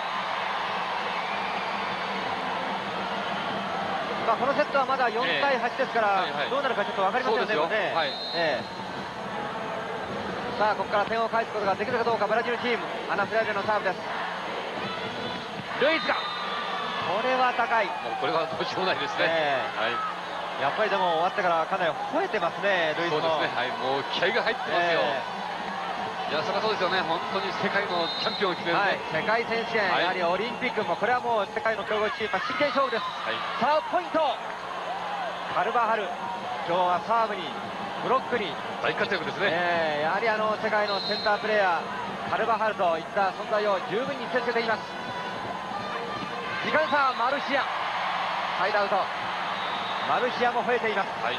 まあこのセットはまだよんたいはちですから、えーはいはい、どうなるかちょっと分かりませんよね。ね、はい、えー、さあここから点を返すことができるかどうかブラジルチーム。アナフラビアのサーブです。ルイスが、これは高い。 もうこれはどうしようもないですね。えー、はい、 やっぱりでも終わってからかなり吠えてますね、ルイスも。 そうですね、はい、もう気合が入ってますよ。えーいや、そりゃそうですよね、本当に世界のチャンピオンを決める、ね、はい、世界選手権、はい、やはりオリンピックも、これはもう世界の強豪チームは真剣勝負です。はい、さあ、ポイント、カルバハル、今日はサーブに、ブロックに、 大活躍ですね、 えー、やはりあの世界のセンタープレーヤー、カルバハルといった存在を十分に見せつけています。時間差、マルシア、サイドアウト、マルシアも吠えています。はい、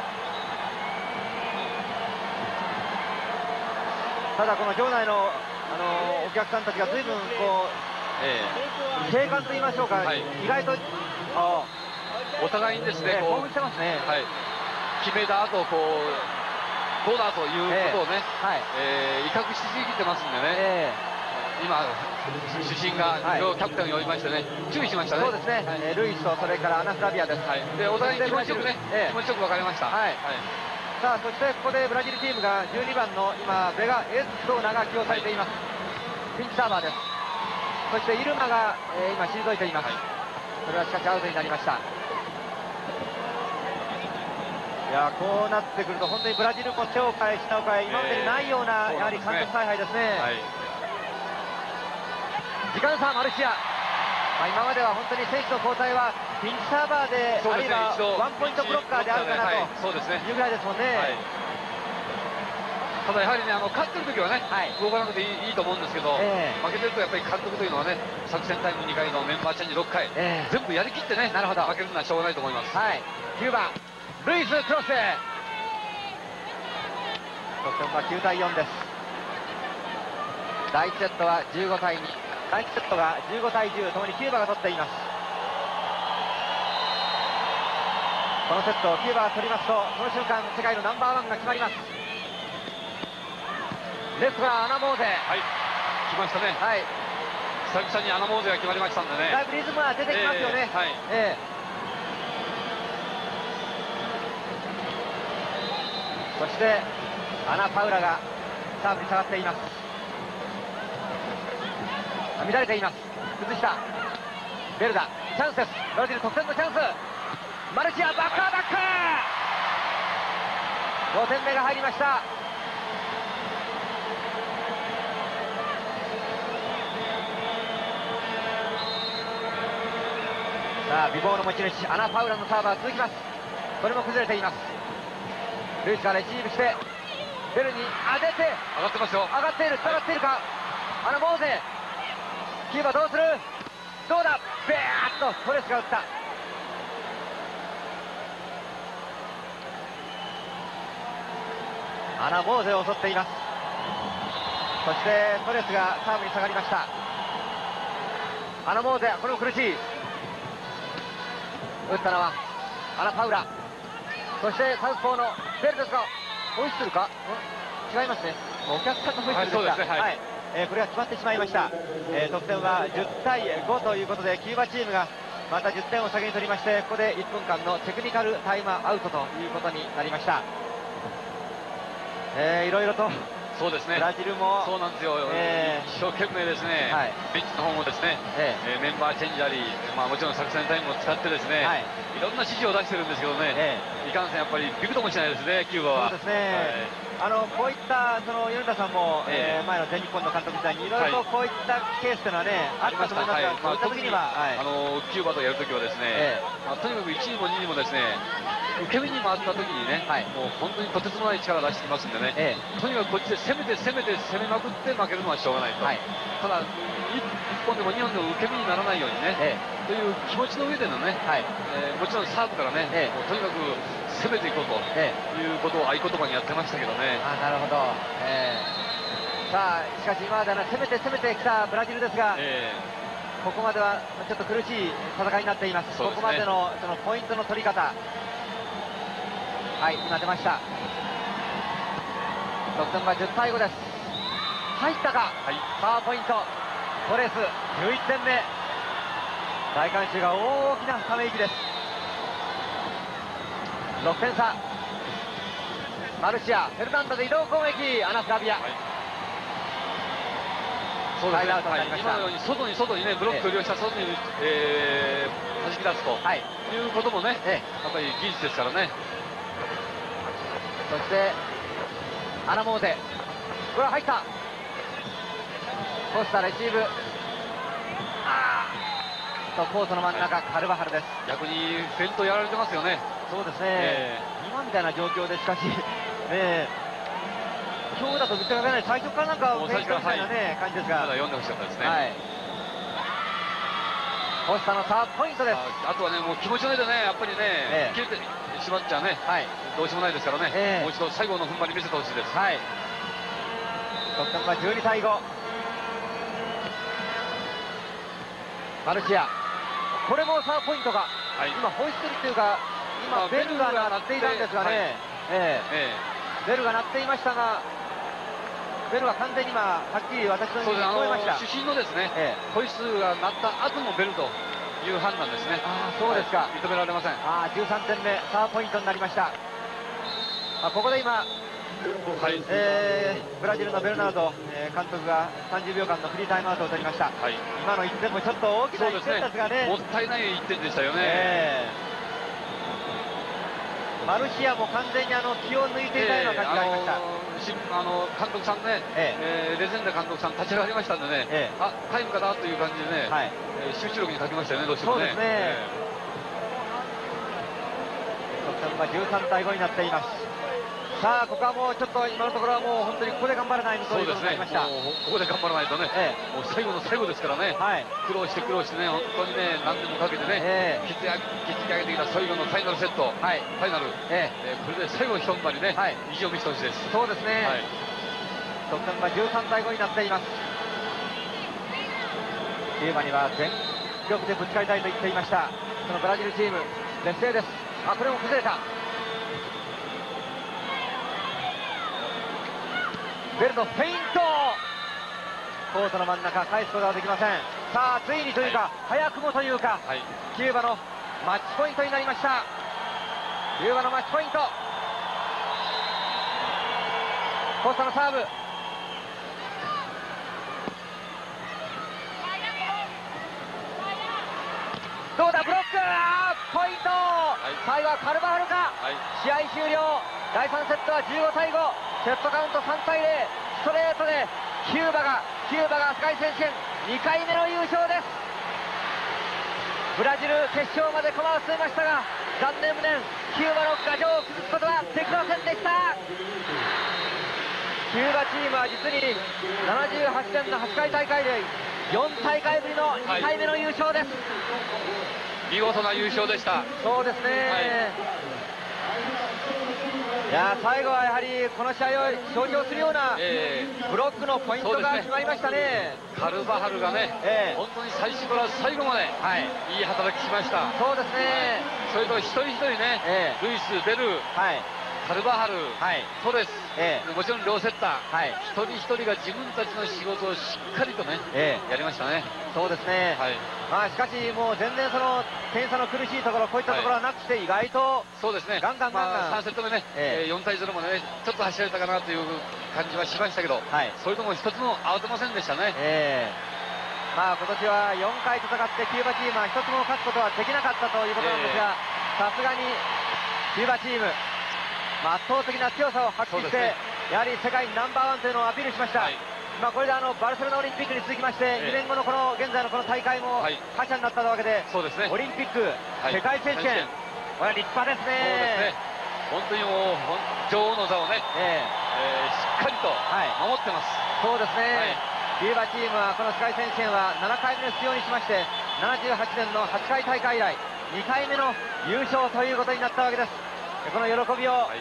ただこの場内の、あのー、お客さんたちが随分こう、えー、静観と言いましょうか、はい、意外とあお互いにですね、 えー、興奮してますね、 はい、決めた後こうどうだということをね、えーはい、えー、威嚇しすぎてますんでね、え今主審が両キャプテンを呼びましてね、注意しましたね。 そうですね、ルイスとそれからアナフラビアです。 でお互いに気持ちよくね、気持ちよく分かれました。 さあそしてここでブラジルチームがじゅうにばんの今ベガ・エストーナが起用されています。ピンチサーバーです。そしてイルマが、えー、今退いています。それはしかしアウトになりました。いやこうなってくると本当にブラジルも手を変え品を変え今までにないような、やはり監督采配ですね。時間差マルシア、まあ、今までは本当に選手の交代はピンチサーバーで、あるいはワンポイントブロッカーであるかなというぐらいですもんね。 ただやはりね、あの勝ってる時はね、動かなくていい、いいと思うんですけど、えー、負けてるとやっぱり監督というのはね、作戦タイムにかいのメンバーチェンジろっかい、えー、全部やりきってね、なるほど負けるのはしょうがないと思います。 はい、きゅうばんルイスクロス、得点はきゅうたいよんです。だいいちセットはじゅうごたいに、だいいちセットがじゅうごたいじゅう、ともにキューバが取っています。このセットをキューバが取りますと、この瞬間世界のナンバーワンが決まります。レフトからアナモーゼ、 はい、来ましたね。はい、久々にアナモーゼが決まりましたんでね、 だいぶリズムが出てきますよね。えーはいえー、そしてアナ・パウラがサーブに下がっています。乱れています。崩したベルダ、チャンスです。ブラジル得点のチャンス、マルシアバックアタック、ごてんめが入りました。さあ美貌の持ち主アナ・パウラのサーブは続きます。これも崩れています。ルイスがレシーブしてベルに当てて上がってますよ。 上がっている、下がっているか、はい、アナ・モーゼ、キーパーどうする、どうだ、ベーッとトレスが打った。アナ・モーゼを襲っています。そしてトレスがサーブに下がりました。アナ・モーゼ、これも苦しい。打ったのはアナ・パウラ、そしてサウスポーのベルですが、ホイッスルか、違いますね、お客さんのホイッスルでした。はい、はい、えー、これが決まってしまいました。えー、得点はじゅったいごということで、キューバチームがまたじゅってんを先に取りまして、ここでいっぷんかんのテクニカルタイムアウトということになりました。えー、いろいろとそうですね、 ブラジルもそうなんですよ、えー、一生懸命ですね、はい、ベンチの方もですね、えー、メンバーチェンジあり、まあ、もちろん作戦タイムを使ってですね、はい、いろんな指示を出してるんですけどね、えー、いかんせんやっぱりびくともしないですね、キューバは。 そうですね、はい、あのこういったその米田さんも、えー、前の全日本の監督時代にいろいろとこういったケースというのはね、はい、あったと思いますが、そういった時には、はい、 あのキューバとやるときはですね、えーまあ、とにかくいちにもににもですね、受け身に回った時にね、はい、もう本当にとてつもない力を出してきますんでね、ええ、とにかくこっちで攻めて攻めて攻めまくって負けるのはしょうがないと、はい、ただいっぽんでもにほんでも受け身にならないようにね、ええ、という気持ちの上でのね、はい、えー、もちろんサーブからね、ええ、もうとにかく攻めていこうということを合言葉にやってましたけどね。 あ、なるほど、えー、さあしかし今までは攻めて攻めてきたブラジルですが、えー、ここまではちょっと苦しい戦いになっています。ここまでのそのポイントの取り方、はい、今出ました。得点はじゅったいごです。入ったか、はい、パワーポイントトレスじゅういってんめ、大観衆が大きなため息です。ろくてんさ、マルシア、フェルナンドで移動攻撃、アナフラビア、はい、 そうですね、はい、今のように外に外にね、ブロックを利用した外に、えー、弾き出すと、はい、いうこともね、ええ、やっぱり技術ですからね。 そしてアナ・モーゼ、これは入った、コスタレシーブ、あーとコートの真ん中、カルバハルです。 逆にフェイントやられてますよね。 そうですね、えー、今みたいな状況でしかし、えー、今日だと見せかけない、最初からなんかフェイントみたいな、ね、感じですが、 まだ読んでほしかったですね。はい、 コスタのサーブポイントです。 あとはね、もう気持ちの上でね、やっぱりね、えー、切れてしまっちゃね、はい、どうしようもないですからね、えー、もう一度最後の踏ん張り見せてほしいです。はい、 得点はじゅうにたいご、マルシア、これもサーブポイントが、はい、今ホイッスルというか、今ベルが鳴っていたんですがね、はい、えーえー、ベルが鳴っていましたが、 ベルが完全に今、はっきり私の耳に聞こえました。 主審のですね、ええ、ホイッスルが鳴った後のベルという判断ですね。 あそうですか、はい、 認められません。 あじゅうさんてんめ、サーブポイントになりました。あここで今、はい、えー、ブラジルのベルナード、えー、監督がさんじゅうびょうかんのフリータイムアウトを取りました。はい、今のいってんもちょっと大きないってんですがね、 もったいないいってんでしたよね。 えー、マルシアも完全にあの気を抜いていたような感じがありました。 えー、あの監督さんね、えーえー、レゼンダ監督さん立ち上がりましたんでね、えー、あタイムかなという感じでね、はい、えー、集中力に欠けましたよね、どうしてもね。そうですね、えー、 得点はじゅうさんたいごになっています。さあここはもうちょっと今のところはもう本当にここで頑張らないとということになりました。 そうですね、ここで頑張らないとね、ええ、もう最後の最後ですからね、はい、苦労して苦労してね、本当にね、何年もかけてね、ええ、築き上げてきた最後のファイナルセット、はい、ファイナル、えええー、これで最後のひとんばにね、はい、意地を見せてほしいです。 そうですね、はい、得点はじゅうさんたいごになっています。キューバには全力でぶつかりたいと言っていましたそのブラジルチーム、劣勢です。あこれも崩れた。ベルのフェイント、コートの真ん中返すことができません。さあついにというか、はい、早くもというか、はい、キューバのマッチポイントになりました。キューバのマッチポイント、コスタのサーブ、どうだブロック、ポイント、はい、最後はカルバハルか、はい、試合終了。だいさんセットはじゅうごたいご、セットカウントさんたいゼロ、ストレートでキューバがキューバが世界選手権にかいめの優勝です。ブラジル決勝まで駒を進めましたが、残念無念キューバの牙城を崩すことはできませんでした。キューバチームは実にななじゅうはちねんのはちかい大会でよんたいかいぶりのにかいめの優勝です、はい、 見事な優勝でした。 そうですね、はい、いや最後はやはりこの試合を象徴するようなブロックのポイントが決まりましたね。 カルバハルがね、えー、本当に最初から最後まで、はい、いい働きしました。 そうですね、 はい、それと一人一人ね、えー、ルイス、ベル、はい、カルバハル、はい、トレス、えー、もちろん両セッター、はい、一人一人が自分たちの仕事をしっかりとね、えー、やりましたね。 そうですね、はい、まあしかしもう全然その点差の苦しいところ、こういったところはなくて、意外とそうですね、 ガンガンガンガン、 まあ、さんセット目ね、えー、よんたいゼロもねちょっと走られたかなという感じはしましたけど、はい、それとも一つもアウトませんでしたね。えー、まあ今年はよんかい戦ってキューバチームは一つも勝つことはできなかったということなんですが、さすがにキューバチーム、まあ、圧倒的な強さを発揮して、ね、やはり世界ナンバーワンというのをアピールしました。はい、まあこれであのバルセロナオリンピックに続きまして、えー、にねんごのこの現在のこの大会も覇者になったわけで、そうですね、オリンピック、はい、世界選手権、これは立派ですね。そうですね、 本当にもう女王の座をね、えーえー、しっかりと守ってます。 はい、そうですね、はい、キューバチームはこの世界選手権はななかいめの出場にしまして、ななじゅうはちねんのはちかい大会以来にかいめの優勝ということになったわけです。この喜びを、はい、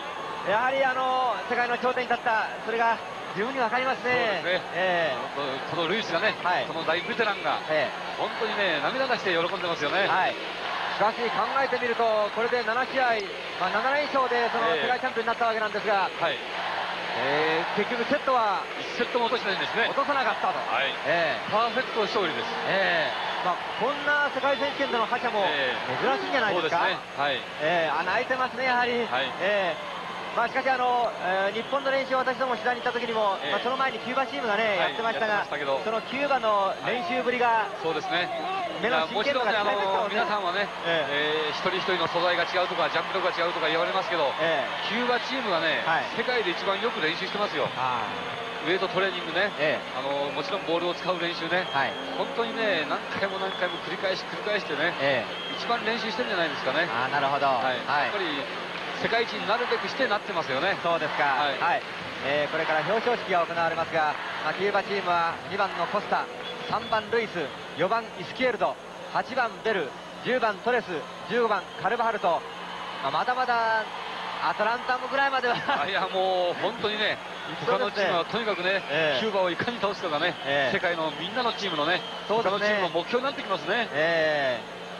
やはりあの世界の頂点に立った、それが十分に分かりますね。そうですね、えー、このルイスがね、はい、この大ベテランが、えー、本当にね涙出して喜んでますよね。はい、 しかし考えてみるとこれでななしあい、まあ、ななれんしょうでその世界チャンピオンになったわけなんですが、えーはい、えー、結局セットはいちセットも落としてないんですね。 落とさなかったと、はい、 えー、パーフェクト勝利です。えーまあ、こんな世界選手権での覇者も珍しいんじゃないですか。そうですね、はい、えー、穴開いてますね、やはり。はい、えーまあ、しかしあの、えー、日本の練習を私ども取材に行った時にも、えーまあ、その前にキューバチームがね、はい、やってましたが、そのキューバの練習ぶりが、はい、 そうですね、目の真剣度が違いましたもんね。皆さんはね、えーえー、一人一人の素材が違うとかジャンプ力が違うとか言われますけど、えー、キューバチームがね、はい、世界で一番よく練習してますよ。ウェイトトレーニングね、ええ、あのもちろんボールを使う練習ね、はい、本当にね何回も何回も繰り返し繰り返してね、ええ、一番練習してるんじゃないですかね。 あ、なるほど、はい、 やっぱり世界一になるべくしてなってますよね。 そうですか、はい、はい、えー、これから表彰式が行われますが、まあ、キューバチームはにばんのコスタ、さんばんルイス、よばんイスキエルド、はちばんベル、じゅうばんトレス、じゅうごばんカルバハルと、まあ、まだまだアトランタムぐらいまではいやもう本当にね、他のチームはとにかくね、えー、キューバをいかに倒すかがね、えー、世界のみんなのチームのね、他のチームの目標になってきますね。えー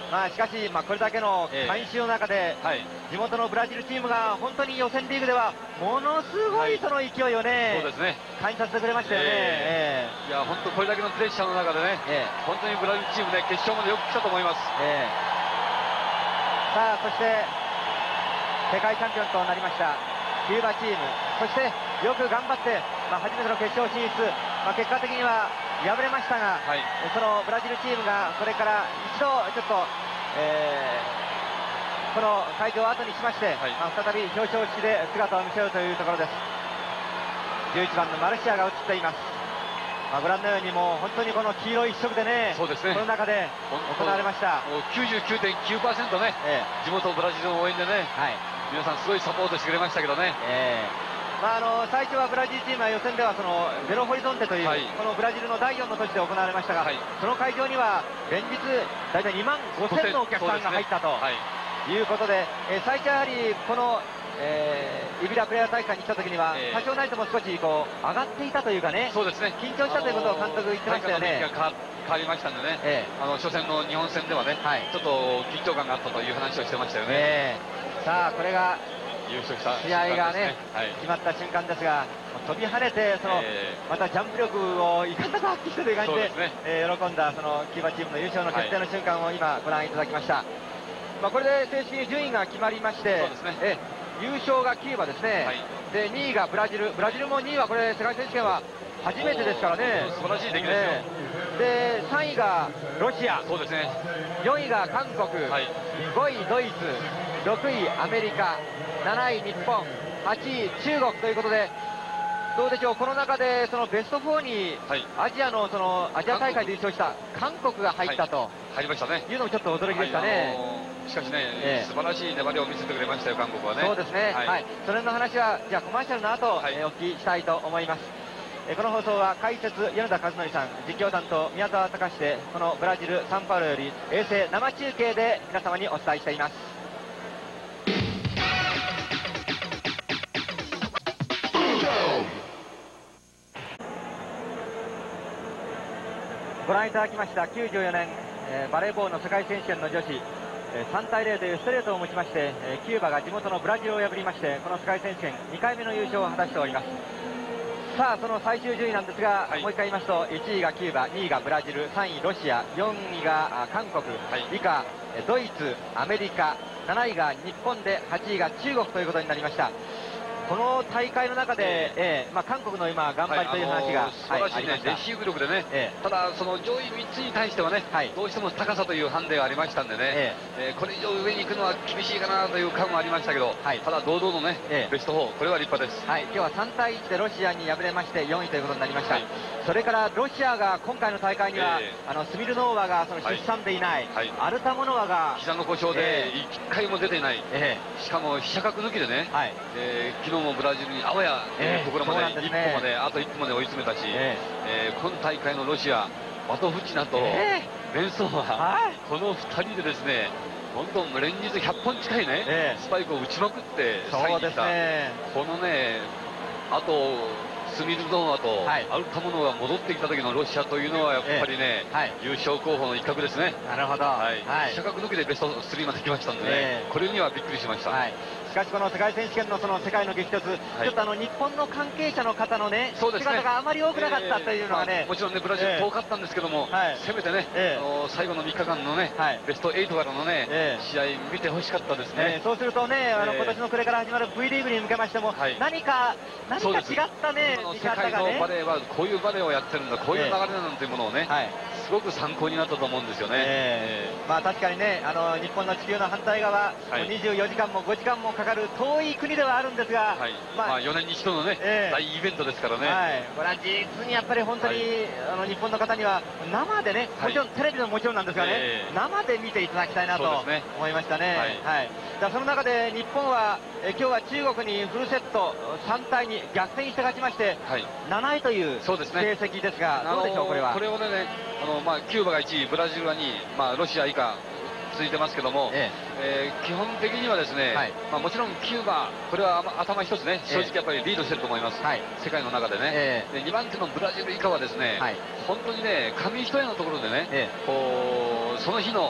まあ、しかし、まあ、これだけの観衆の中で、はい、地元のブラジルチームが本当に予選リーグではものすごいその勢いをね、そうですね、感じさせてくれましたよね。えー、 いや本当これだけのプレッシャーの中でね、えー、本当にブラジルチームね、決勝までよく来たと思います。えー、さあそして世界チャンピオンとなりましたキューバチーム、そしてよく頑張って、まあ、初めての決勝進出、まあ、結果的には敗れましたが、はい、そのブラジルチームがこれから一度ちょっと、えー、この会場を後にしまして、はい、まあ、再び表彰式で姿を見せようというところです。じゅういちばんのマルシアが映っています。まあ、ご覧のようにもう本当にこの黄色一色でね、そうですね、この中で行われました。 きゅうじゅうきゅうてんきゅうパーセント ね、えー、地元ブラジルの応援でね、はい、皆さんすごいサポートしてくれましたけどね。えーまあ、あの最初はブラジルチームは予選ではそのベロホリゾンテという、はい、このブラジルのだいよんの都市で行われましたが、はい、その会場には連日大体にまんごせんのお客さんが入ったということで、えー、最初やはりこの、えー、イビラプレイヤー大会に来た時には、えー、多少ないとも少しこう上がっていたというかね、そうですね、緊張したということを監督言ってましたよね。 変わりましたんでね、えー、あの初戦の日本戦ではね、はい、ちょっと緊張感があったという話をしてましたよね。えー、さあこれが優勝した試合がね、はい、決まった瞬間ですが、飛び跳ねてその、えー、またジャンプ力をいかんだか発揮したという感じで、ね、えー、喜んだそのキューバチームの優勝の決定の瞬間を今ご覧いただきました。はい、まあ、これで正式に順位が決まりまして、そうですね、え優勝がキューバですね、はい、でにいがブラジル、ブラジルもにいはこれ世界選手権は初めてですからね、 素晴らしい出来ですよ。 えー、でさんいがロシア、そうですね、よんいが韓国、はい、ごいドイツ、ろくいアメリカ、なない日本、はちい中国ということで、どうでしょう、この中でそのベストよんに、はい、アジアのそのアジア大会で優勝した韓国が入ったと、はい、 入りましたね、 いうのもちょっと驚きでしたね。はい、あのー、しかしね、えー、素晴らしい粘りを見せてくれましたよ、韓国はね。 そうですね、はい、はい、それの話はじゃあコマーシャルの後、はい、えー、お聞きしたいと思います。えー、この放送は解説米田和則さん、実況担当宮沢隆で、このブラジルサンパウロより衛星生中継で皆様にお伝えしています。ご覧いただきましたきゅうじゅうよねん、えー、バレーボールの世界選手権の女子、えー、さんたいゼロというストレートを持ちまして、えー、キューバが地元のブラジルを破りまして、この世界選手権にかいめの優勝を果たしております。さあその最終順位なんですが、はい、もう一回言いますといちいがキューバ、にいがブラジル、さんいロシア、よんいが韓国、はい、以下ドイツ、アメリカ、なないが日本で、はちいが中国ということになりました。この大会の中で、えーまあ、韓国の今頑張りという話が、はい、 素晴らしい、ね、はい、レシーブ力でね、えー、ただその上位みっつに対してはね、はい、どうしても高さというハンデがありましたんでね、えーえー、これ以上上に行くのは厳しいかなという感もありましたけど、はい、ただ堂々のね、えー、ベストよん、これは立派です。はい、今日はさんたいいちでロシアに敗れましてよんいということになりました。はい、それからロシアが今回の大会には、えー、あのスミルノーワがその出産でいない、はいはい、アルタモノワが膝の故障でいっかいも出ていない、えー、しかも飛車角抜きでね、はい、えー、昨日もブラジルに青や、えー、ところまで一歩まで、あと一歩まで追い詰めたし、えーえー、今大会のロシア、バトフチナとベンソンは、このふたりでですね、本当連日ひゃっぽん近いね、えー、スパイクを打ちまくって最後に来た、ね、このね、あとスミルノワとアルタモノが戻ってきた時のロシアというのはやっぱりね、えーはい、優勝候補の一角ですね。 なるほど。はい。 飛車角抜きでベストスリーまで来ましたんでね、えー、これにはびっくりしました。はい、 しかしこの世界選手権のその世界の激突、はい、ちょっとあの日本の関係者の方のね、そうですね、姿があまり多くなかったというのがね、えーまあ、 もちろんねブラジル遠かったんですけども、えー、せめてね、えー、あの最後のみっかかんのね、はい、ベストはちからのね、えー、試合見てほしかったですね。 えー、そうするとね、あの今年のこれから始まる V リーグに向けましても、はい、何か何か違ったね、 見方がね、バレーはこういうバレーをやってるんだ、こういう流れなんていうものをね、はい、すごく参考になったと思うんですよね。えー、まあ確かにね、あの日本の地球の反対側、はい、にじゅうよじかんもごじかんもかかる遠い国ではあるんですが、はい、 まあ、まあよねんに一度のね、えー、大イベントですからね。はい、 これは実にやっぱり本当に、はい、あの日本の方には生でね、もちろん、はい、テレビももちろんなんですがね、えー、生で見ていただきたいなと思いましたね。はいはい、だその中で日本はえ今日は中国にフルセットさんたいに逆転して勝ちまして、はい、なないという成績ですが、どうでしょう、これは。 これをね、あのまあ、キューバがいちい、ブラジルはにい、まあ、ロシア以下続いてますけども、えええー、基本的にはですね、はい、まあ、もちろんキューバ、これは頭一つね、正直やっぱりリードしてると思います、はい、世界の中でね、ええ、でにばんてのブラジル以下はですね、はい、本当にね、紙一重のところでね、ええ、こうその日の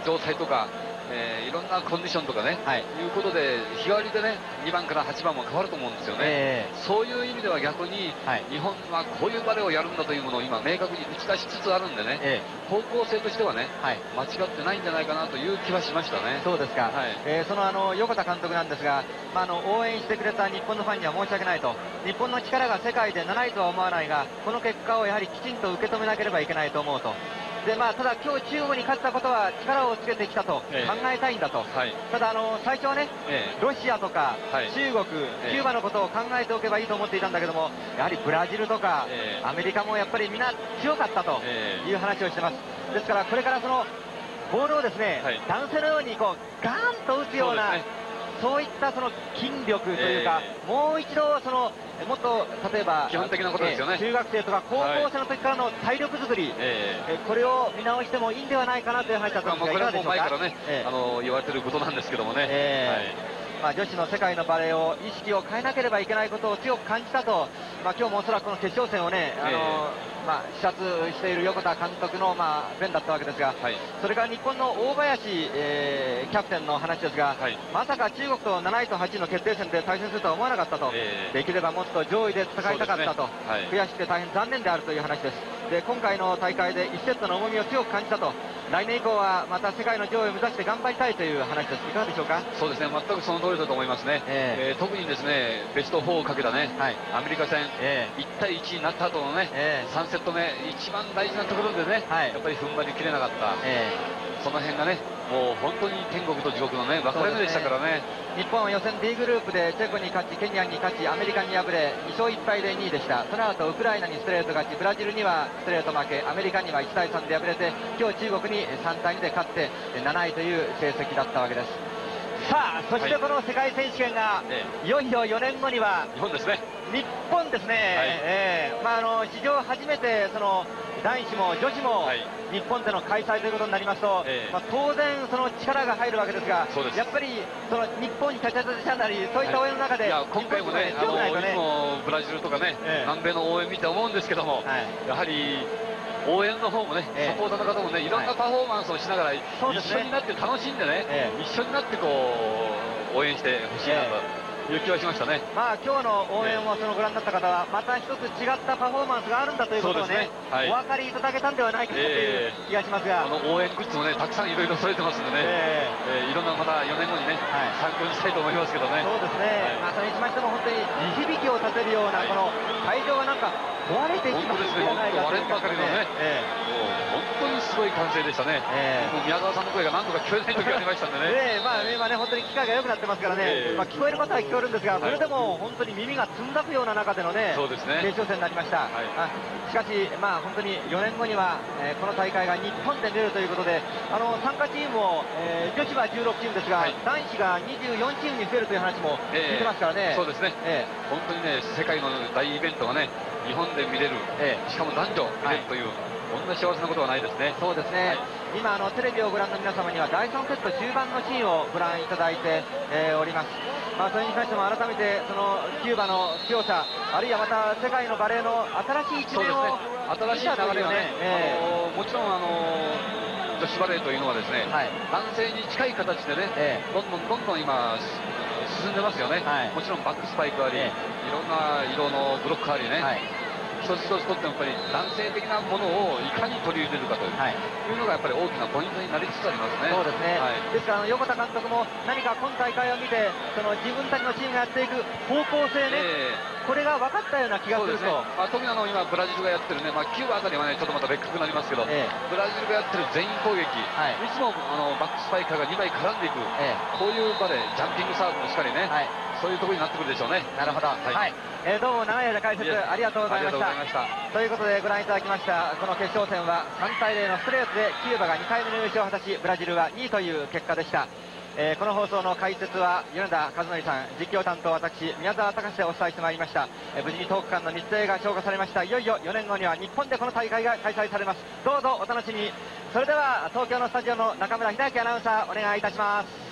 状態とか、えー、いろんなコンディションとかね、はい、いうことで日替わりでねにばんからはちばんも変わると思うんですよね、えー、そういう意味では逆に、はい、日本はこういうバレーをやるんだというものを今明確に打ち出しつつあるんでね、えー、方向性としてはね、はい、間違ってないんじゃないかなという気はしましたね。 そうですか、はい、えー、そのあの横田監督なんですが、まあ、あの応援してくれた日本のファンには申し訳ないと、日本の力が世界でなないとは思わないが、この結果をやはりきちんと受け止めなければいけないと思うと。でまあ、ただ今日中国に勝ったことは力をつけてきたと考えたいんだと、えーはい、ただあの最初はね、えー、ロシアとか、はい、中国、キューバのことを考えておけばいいと思っていたんだけども、やはりブラジルとか、えー、アメリカもやっぱりみんな強かったという話をしてます。ですからこれからそのボールをですね、はい、男性のようにこうガーンと打つような、そういったその筋力というか、えー、もう一度そのもっと例えば基本的なことですよね、 えー、中学生とか高校生の時からの体力作り、はい、えー、これを見直してもいいんではないかなという話だったんですが、いかがでしょうか。 これはもう前からね、えー、あの言われてることなんですけどもね、えー、はい、 まあ、女子の世界のバレーを意識を変えなければいけないことを強く感じたと、まあ、今日もおそらくこの決勝戦をね、あのー、えーまあ、視察している横田監督の、まあ、弁だったわけですが、はい、それから日本の大林、えー、キャプテンの話ですが、はい、まさか中国となないとはちの決定戦で対戦するとは思わなかったと、えー、できればもっと上位で戦いたかったと、ね、はい、悔しくて大変残念であるという話です。で今回の大会でいちセットの重みを強く感じたと、来年以降はまた世界の上位を目指して頑張りたいという話です。いかがでしょうか。 そうですね、全くその通りだと思いますね、えーえー、特にですねベストフォーをかけたね、はい、アメリカ戦、えー、いちたいいちになった後のね、えー、さんセット目、一番大事なところでね、はい、やっぱり踏ん張りきれなかった、えー、その辺がねもう本当に天国と地獄のね分かれ目でしたからね。 日本は予選 D グループでチェコに勝ち、ケニアに勝ち、アメリカに敗れに勝いっぱいでにいでした。その後ウクライナにストレート勝ち、ブラジルにはストレート負け、アメリカにはいちたいさんで敗れて、今日中国にさんたいにで勝ってなないという成績だったわけです。さあそしてこの世界選手権が、はい、いよいよよねんごには日本ですね。 日本ですね、はい、えーまあ、あの史上初めてその男子も女子も日本での開催ということになりますと、えーまあ、当然その力が入るわけですが、やっぱりその日本に立ち当たったりそういった応援の中で、 はい、いや今回もね、あのいつもブラジルとかね、えー、南米の応援見て思うんですけども、はい、やはり応援の方もね、サポーターの方もね、いろんなパフォーマンスをしながら、一緒になって楽しんでね、えー、一緒になってこう応援してほしいなと。えーいう気はしましたね。 まあ今日の応援をそのご覧になった方はまた一つ違ったパフォーマンスがあるんだということをね、はい、お分かりいただけたんではないかという気がしますが、 えー、この応援グッズもねたくさんいろいろ添えてますんでね、えーえー、いろんなまたよねんごにね、はい、参考にしたいと思いますけどね。 そうですね、はい、まあそれにしましても本当に地響きを立てるような、はい、この会場がなんか壊れていきますね。本当ですね、本当割れんばかりのね、えー、もう本当にすごい歓声でしたね、えー、もう宮沢さんの声が何度か聞こえない時がありましたんでね、 えーまあ、今ね本当に機械が良くなってますからね、えーまあ、聞こえることは聞こえるんですが、それでも本当に耳がつんざくような中でのね、そうですね、決勝戦になりました、はい、あしかし、まあ、本当によねんごには、えー、この大会が日本で出るということで、あの参加チームも、えー、女子はじゅうろくチームですが、はい、男子がにじゅうよんチームに増えるという話も聞いてますからね、 えー、そうですね、えー、本当にね世界の大イベントがね日本で見れる、えー、しかも男女見れるという、はい、こんな幸せなことはないですね。 そうですね、はい、今あのテレビをご覧の皆様にはだいさんセット中盤のシーンをご覧いただいて、えー、おります。まあ、それに関しても改めてそのキューバの強さ、あるいはまた世界のバレーの新しい一面を、ね、 新しい流れがね、えー、あのもちろんあの女子バレーというのはですね、はい、男性に近い形でね、えー、どんどんどんどん今進んでますよね、はい、もちろんバックスパイクあり、えー、いろんな色のブロックありね、はい、一つ一つとってもやっぱり男性的なものをいかに取り入れるかという、はい、いうのがやっぱり大きなポイントになりつつありますね。 そうですね、はい、ですから横田監督も何か今大会を見てその自分たちのチームがやっていく方向性ね、えー、これが分かったような気がすると。 そうですね、まあ、特にあの今ブラジルがやってるね、まあ、キューバあたりはねちょっとまた別格になりますけど、えー、ブラジルがやってる全員攻撃、はい、いつもあのバックスパイカーがにまい絡んでいく、えー、こういう場でジャンピングサーブもしっかりね、はい、そういうところになってくるでしょうね。 なるほど、はい、はい、えー、どうも長い間解説ありがとうございました。ということでご覧いただきましたこの決勝戦はさんたいゼロのストレートでキューバがにかいめの優勝を果たしブラジルはにいという結果でした。えー、この放送の解説は米田和則さん、実況担当私宮沢隆でお伝えしてまいりました。えー、無事にとおかかんの日程が消化されました。いよいよよねんごには日本でこの大会が開催されます。どうぞお楽しみに。それでは東京のスタジオの中村秀明アナウンサーお願いいたします。